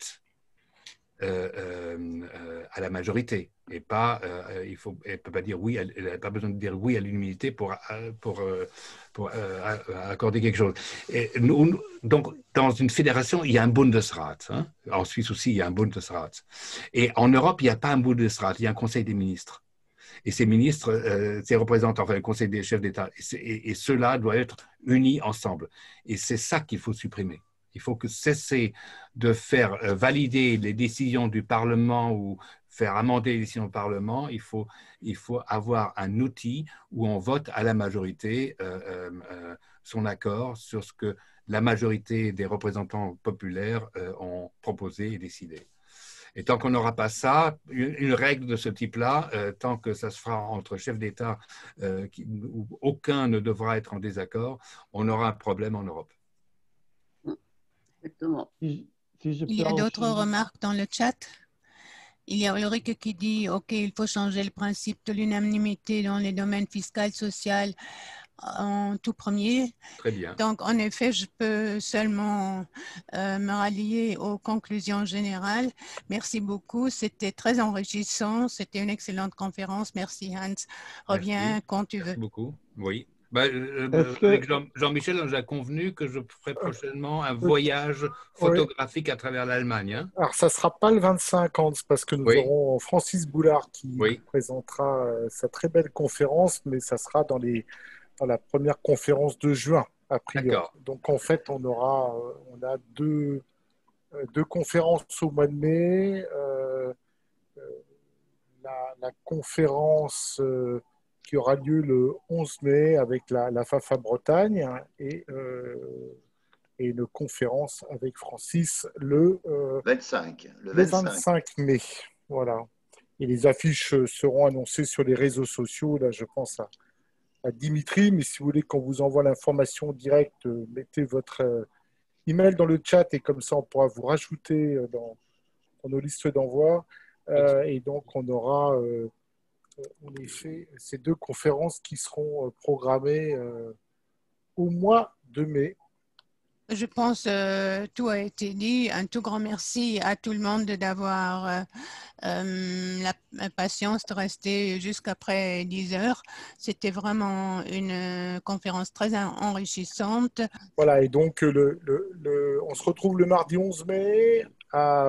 à la majorité et pas elle peut pas dire oui, elle n'a pas besoin de dire oui à l'unanimité pour accorder quelque chose. Et donc dans une fédération il y a un Bundesrat, hein. En Suisse aussi il y a un Bundesrat et en Europe il n'y a pas un Bundesrat, il y a un Conseil des ministres. Et ces ministres, ces représentants, enfin le Conseil des chefs d'État, et ceux-là doivent être unis ensemble. Et c'est ça qu'il faut supprimer. Il faut cesser de faire valider les décisions du Parlement ou faire amender les décisions du Parlement. Il faut avoir un outil où on vote à la majorité son accord sur ce que la majorité des représentants populaires ont proposé et décidé. Et tant qu'on n'aura pas ça, une règle de ce type-là, tant que ça se fera entre chefs d'État où aucun ne devra être en désaccord, on aura un problème en Europe. Exactement. Il y a d'autres remarques dans le chat. Il y a Ulrich qui dit « Ok, il faut changer le principe de l'unanimité dans les domaines fiscal, social en tout premier. » Très bien. Donc, en effet, je peux seulement me rallier aux conclusions générales. Merci beaucoup. C'était très enrichissant. C'était une excellente conférence. Merci, Hans. Reviens quand tu veux. Merci beaucoup. Oui. Avec Jean-Michel, on a convenu que je ferai prochainement un voyage photographique à travers l'Allemagne. Hein. Alors, ça ne sera pas le 25 ans, parce que nous aurons Francis Boulard qui présentera sa très belle conférence, mais ça sera dans la première conférence de juin, a priori. Donc, en fait, on a deux conférences au mois de mai. La conférence qui aura lieu le 11 mai avec la FAFA Bretagne et et une conférence avec Francis le 25 mai. Voilà. Et les affiches seront annoncées sur les réseaux sociaux. Là, je pense à Dimitri, mais si vous voulez qu'on vous envoie l'information directe, mettez votre email dans le chat et comme ça, on pourra vous rajouter dans nos listes d'envoi. Et donc, on aura en effet ces 2 conférences qui seront programmées au mois de mai. Je pense tout a été dit. Un tout grand merci à tout le monde d'avoir la patience de rester jusqu'après 10 heures. C'était vraiment une conférence très enrichissante. Voilà, et donc on se retrouve le mardi 11 mai à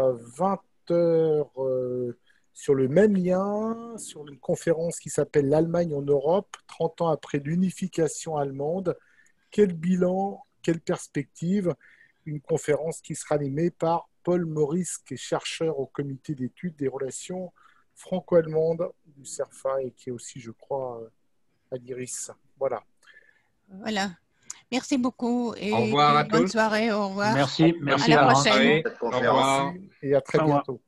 20h sur le même lien, sur une conférence qui s'appelle l'Allemagne en Europe, 30 ans après l'unification allemande. Quel bilan, quelle perspective? Une conférence qui sera animée par Paul Maurice, qui est chercheur au comité d'études des relations franco-allemandes du CERFA et qui est aussi, je crois, à l'IRIS. Voilà. Voilà. Merci beaucoup et au revoir à bonne tous. soirée. Au revoir. Merci À la Alain. prochaine. Cette conférence. Merci et à très bientôt.